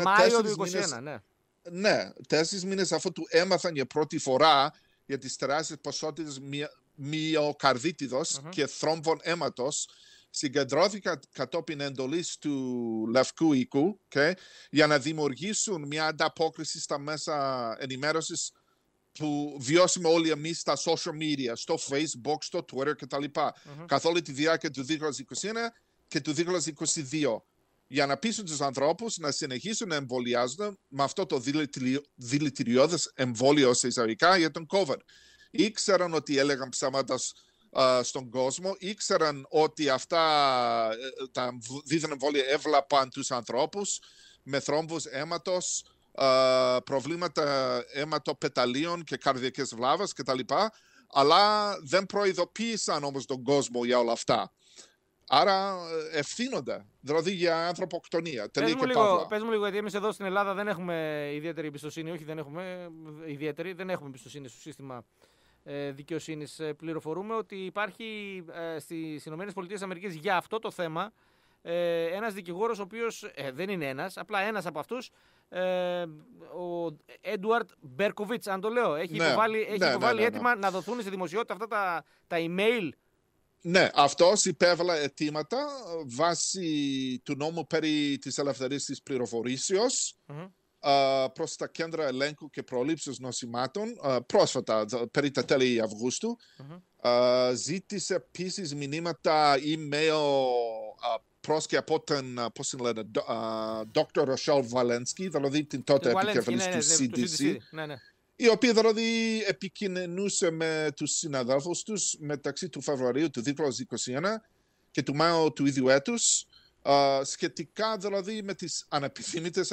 ναι, 4 μήνες αφού του έμαθαν για πρώτη φορά για τις τεράστιες ποσότητες μυοκαρδίτιδος και θρόμβων αίματος, συγκεντρώθηκαν κατόπιν εντολής του Λευκού Οίκου για να δημιουργήσουν μια ανταπόκριση στα μέσα ενημέρωσης που βιώσαμε όλοι εμείς στα social media, στο Facebook, στο Twitter κτλ. Καθ' όλη τη διάρκεια του 2021 και του 2022. Για να πείσουν τους ανθρώπους να συνεχίσουν να εμβολιάζονται με αυτό το δηλητηριώδες εμβόλιο σε εισαγωγικά για τον COVID. Ήξεραν ότι έλεγαν ψέματα στον κόσμο, ήξεραν ότι αυτά τα δίθεν εμβόλια έβλαπαν τους ανθρώπους με θρόμβους αίματος, προβλήματα αιματοπεταλίων και καρδιακές βλάβες κτλ. Αλλά δεν προειδοποίησαν όμως τον κόσμο για όλα αυτά. Άρα ευθύνονται, δηλαδή για ανθρωποκτονία. Πες μου λίγο, γιατί εμείς εδώ στην Ελλάδα δεν έχουμε ιδιαίτερη εμπιστοσύνη. Όχι, δεν έχουμε ιδιαίτερη, δεν έχουμε εμπιστοσύνη στο σύστημα Δικαιοσύνης. Πληροφορούμε ότι υπάρχει στις ΗΠΑ για αυτό το θέμα ένας δικηγόρος ο οποίος δεν είναι ένας, απλά ένας από αυτούς, ο Έντουαρτ Μπέρκοβιτς, αν το λέω, έχει υποβάλει έτοιμα να δοθούν στη δημοσιότητα αυτά τα email. Ναι, αυτός υπέβαλε αιτήματα βάσει του νόμου περί της ελευθερίας της πληροφορήσεως προς τα κέντρα ελέγχου και προλήψεως νοσημάτων πρόσφατα, περί τα τέλη Αυγούστου. Ζήτησε επίσης μηνύματα email προς και από τον, πώς την λένε, Dr. Rochelle Walensky, δηλαδή την τότε επικεφαλής του CDC, η οποία δηλαδή επικοινωνούσε με τους συναδέλφους τους μεταξύ του Φεβρουαρίου του 2021 και του Μάου του ίδιου έτους, σχετικά δηλαδή με τις ανεπιθύμητες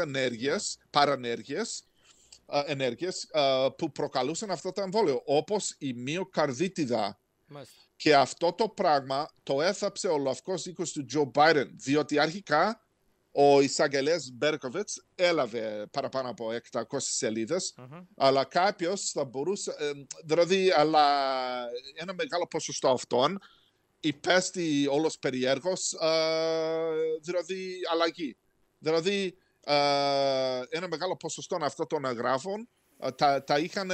ενέργειες που προκαλούσαν αυτό το εμβόλιο, όπως η μυοκαρδίτιδα. Και αυτό το πράγμα το έθαψε ο Λευκός οίκος του Τζο Μπάιντεν, διότι αρχικά ο εισαγγελέας Μπέρκοβιτς έλαβε παραπάνω από 800 σελίδες, αλλά κάποιος θα μπορούσε, δηλαδή, αλλά ένα μεγάλο ποσοστό αυτών υπέστη όλος περιέργως, δηλαδή αλλαγή. Δηλαδή, ένα μεγάλο ποσοστό αυτών των εγγράφων τα είχαν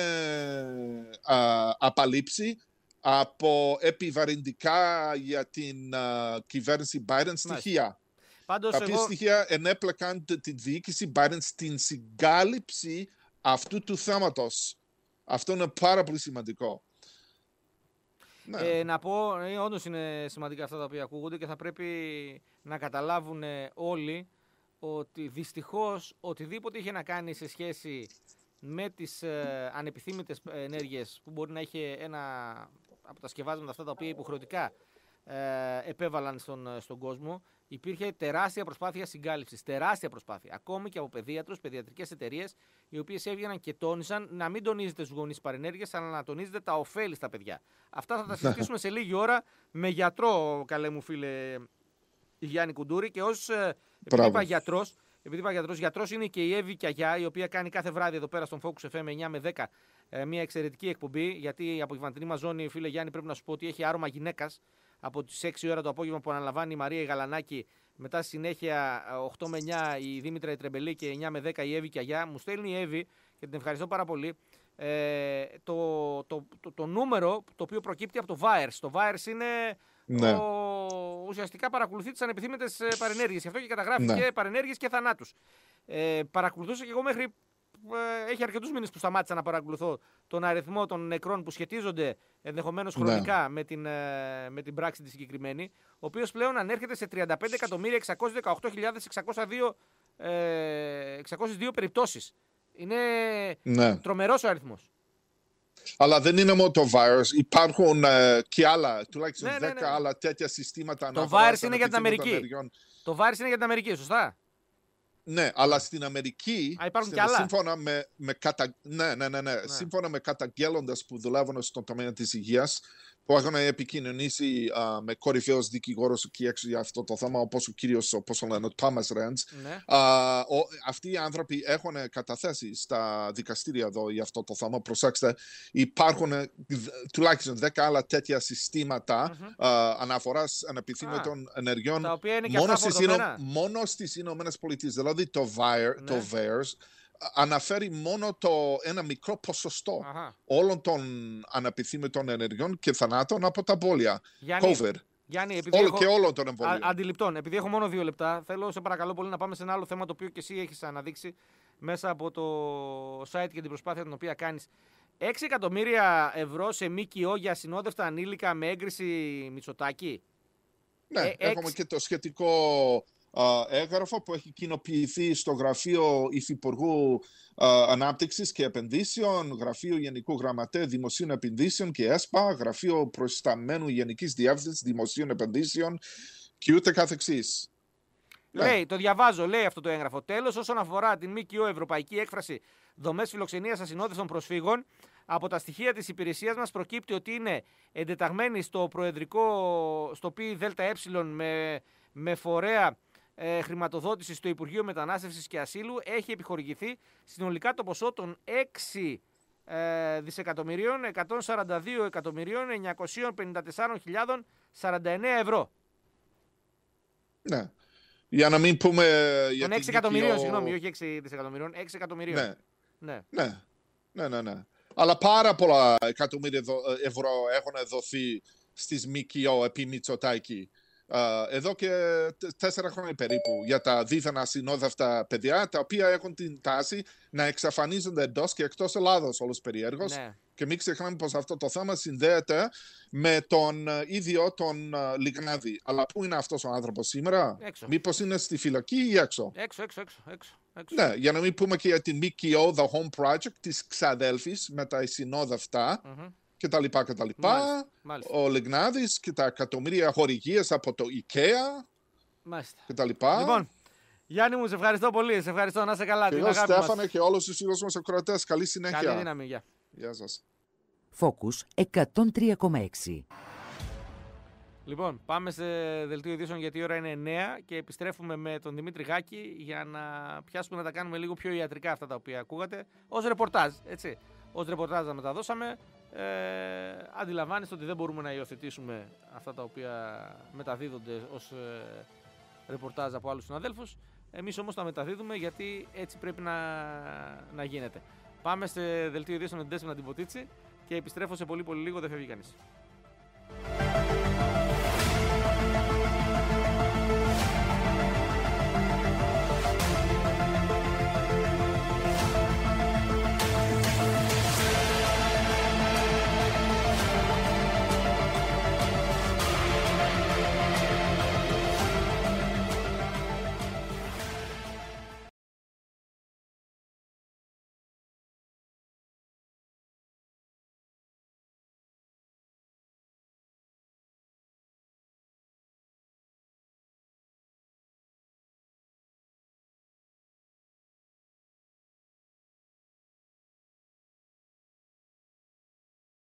απαλείψει από επιβαρυντικά για την κυβέρνηση Biden στοιχεία. Πάντως τα οποία στοιχεία ενέπλεκαν τη διοίκηση Biden στην συγκάλυψη αυτού του θέματος. Αυτό είναι πάρα πολύ σημαντικό. Να πω, όντως είναι σημαντικά αυτά τα οποία ακούγονται και θα πρέπει να καταλάβουν όλοι ότι δυστυχώς οτιδήποτε είχε να κάνει σε σχέση με τις ανεπιθύμητες ενέργειες που μπορεί να είχε ένα από τα σκευάσματα αυτά τα οποία υποχρεωτικά επέβαλαν στον κόσμο, υπήρχε τεράστια προσπάθεια συγκάλυψης. Τεράστια προσπάθεια. Ακόμη και από παιδίατρους, παιδιατρικές εταιρείες, οι οποίες έβγαιναν και τόνισαν να μην τονίζετε στους γονείς παρενέργειες, αλλά να τονίζετε τα ωφέλη στα παιδιά. Αυτά θα τα συζητήσουμε σε λίγη ώρα με γιατρό, καλέ μου φίλε Γιάννη Κουντούρη. Και ως επειδή είπα γιατρός είναι και η Εύη Κιαγιά, η οποία κάνει κάθε βράδυ εδώ πέρα στον Focus FM 9 με 10 μια εξαιρετική εκπομπή. Γιατί από τη βαντινή μας ζώνη, φίλε Γιάννη, πρέπει να σου πω ότι έχει άρωμα γυναίκας. Από τις 6 ώρα το απόγευμα που αναλαμβάνει η Μαρία η Γαλανάκη, μετά συνέχεια 8 με 9 η Δήμητρα η Τρεμπελή και 9 με 10 η Εύη Κιαγιά. Μου στέλνει η Εύη και την ευχαριστώ πάρα πολύ. Το νούμερο το οποίο προκύπτει από το VAERS. Το VAERS είναι ουσιαστικά παρακολουθεί τις ανεπιθύμητες παρενέργειες. Γι' αυτό και καταγράφει και παρενέργειες και θανάτους. Παρακολουθούσα και εγώ μέχρι. Έχει αρκετούς μήνες που σταμάτησα να παρακολουθώ τον αριθμό των νεκρών που σχετίζονται ενδεχομένως χρονικά με την πράξη τη συγκεκριμένη, ο οποίος πλέον ανέρχεται σε 35.618.602 περιπτώσεις. Είναι τρομερός ο αριθμός. Αλλά δεν είναι μόνο το virus, υπάρχουν και άλλα, τουλάχιστον 10 άλλα τέτοια συστήματα. Το virus είναι για την Αμερική. Το virus είναι για την Αμερική, σωστά. Ναι, αλλά στην Αμερική, σύμφωνα με καταγγέλλοντες που δουλεύουν στον τομέα της υγείας, που έχουν επικοινωνήσει με κορυφαίους δικηγόρους εκεί έξω για αυτό το θέμα, όπως ο κύριος, όπως το λένε, ο Τόμας Ρέντς. Αυτοί οι άνθρωποι έχουν καταθέσει στα δικαστήρια εδώ για αυτό το θέμα. Προσέξτε, υπάρχουν τουλάχιστον 10 άλλα τέτοια συστήματα αναφοράς ανεπιθύμητων ενεργειών μόνο στις Ηνωμένες Πολιτείες. Δηλαδή το VAERS αναφέρει μόνο ένα μικρό ποσοστό όλων των ανεπιθύμητων ενεργειών και θανάτων από τα εμβόλια. COVID. Γιάννη, και όλων των εμβολίων. Αντιληπτών, επειδή έχω μόνο 2 λεπτά, θέλω σε παρακαλώ πολύ να πάμε σε ένα άλλο θέμα το οποίο και εσύ έχεις αναδείξει μέσα από το site και την προσπάθεια την οποία κάνεις. 6 εκατομμύρια ευρώ σε ΜΚΟ για ασυνόδευτα ανήλικα με έγκριση Μητσοτάκη. Ναι, έχουμε και το σχετικό έγγραφο που έχει κοινοποιηθεί στο Γραφείο Υφυπουργού Ανάπτυξης και Επενδύσεων, Γραφείο Γενικού Γραμματέα Δημοσίων Επενδύσεων και ΕΣΠΑ, Γραφείο Προϊσταμένου Γενικής Διεύθυνσης Δημοσίων Επενδύσεων και ούτε καθεξής. Λέει, το διαβάζω, λέει αυτό το έγγραφο. Τέλος, όσον αφορά την ΜΚΟ Ευρωπαϊκή Έκφραση Δομές Φιλοξενίας Ασυνόδευτων Προσφύγων, από τα στοιχεία της υπηρεσίας μας προκύπτει ότι είναι εντεταγμένη στο προεδρικό, στο ΠΔΕ με φορέα χρηματοδότηση στο Υπουργείο Μετανάστευσης και Ασύλου. Έχει επιχορηγηθεί συνολικά το ποσό των 6 δισεκατομμυρίων 142.954.049 ευρώ. Ναι. Για να μην πούμε. Των 6 εκατομμυρίων, συγγνώμη, όχι 6 δισεκατομμυρίων, 6 εκατομμυρίων. Ναι. Αλλά πάρα πολλά εκατομμύρια ευρώ έχουν δοθεί στις ΜΚΟ επί Μητσοτάκη. Εδώ και 4 χρόνια περίπου για τα δίθεν ασυνόδευτα παιδιά, τα οποία έχουν την τάση να εξαφανίζονται εντός και εκτός Ελλάδος όλος περιέργως. Ναι. Και μην ξεχνάμε πως αυτό το θέμα συνδέεται με τον ίδιο τον Λιγνάδη. Αλλά πού είναι αυτός ο άνθρωπος σήμερα? Μήπως είναι στη φυλακή ή έξω? Έξω. Ναι, για να μην πούμε και για την ΜΚΟ, The Home Project της ξαδέλφης με τα ασυνόδευτα. Και τα λοιπά. Μάλιστα. Ο Λιγνάδης και τα εκατομμύρια χορηγίες από το IKEA. Μάλιστα. Και τα λοιπά. Λοιπόν, Γιάννη μου, σε ευχαριστώ πολύ. Σε ευχαριστώ, να είσαι καλά. Και εγώ, Στέφανε, και όλους τους φίλους μας ακροατές. Καλή συνέχεια. Καλή δύναμη, γεια. Γεια σας. Focus 103,6. Λοιπόν, πάμε σε δελτίο ειδήσεων γιατί η ώρα είναι 9 και επιστρέφουμε με τον Δημήτρη Γάκη για να πιάσουμε να τα κάνουμε λίγο πιο ιατρικά αυτά τα οποία ακούγατε. Ως ρεπορτάζ, έτσι. Ως ρεπορτάζ τα μεταδώσαμε. Αντιλαμβάνεστε ότι δεν μπορούμε να υιοθετήσουμε αυτά τα οποία μεταδίδονται ως ρεπορτάζ από άλλους συναδέλφους. Εμείς όμως τα μεταδίδουμε γιατί έτσι πρέπει να γίνεται. Πάμε σε δελτίο ειδήσεων με την Τέσσερα Αντιποτίτσι και επιστρέφω σε πολύ λίγο, δεν φεύγει κανείς.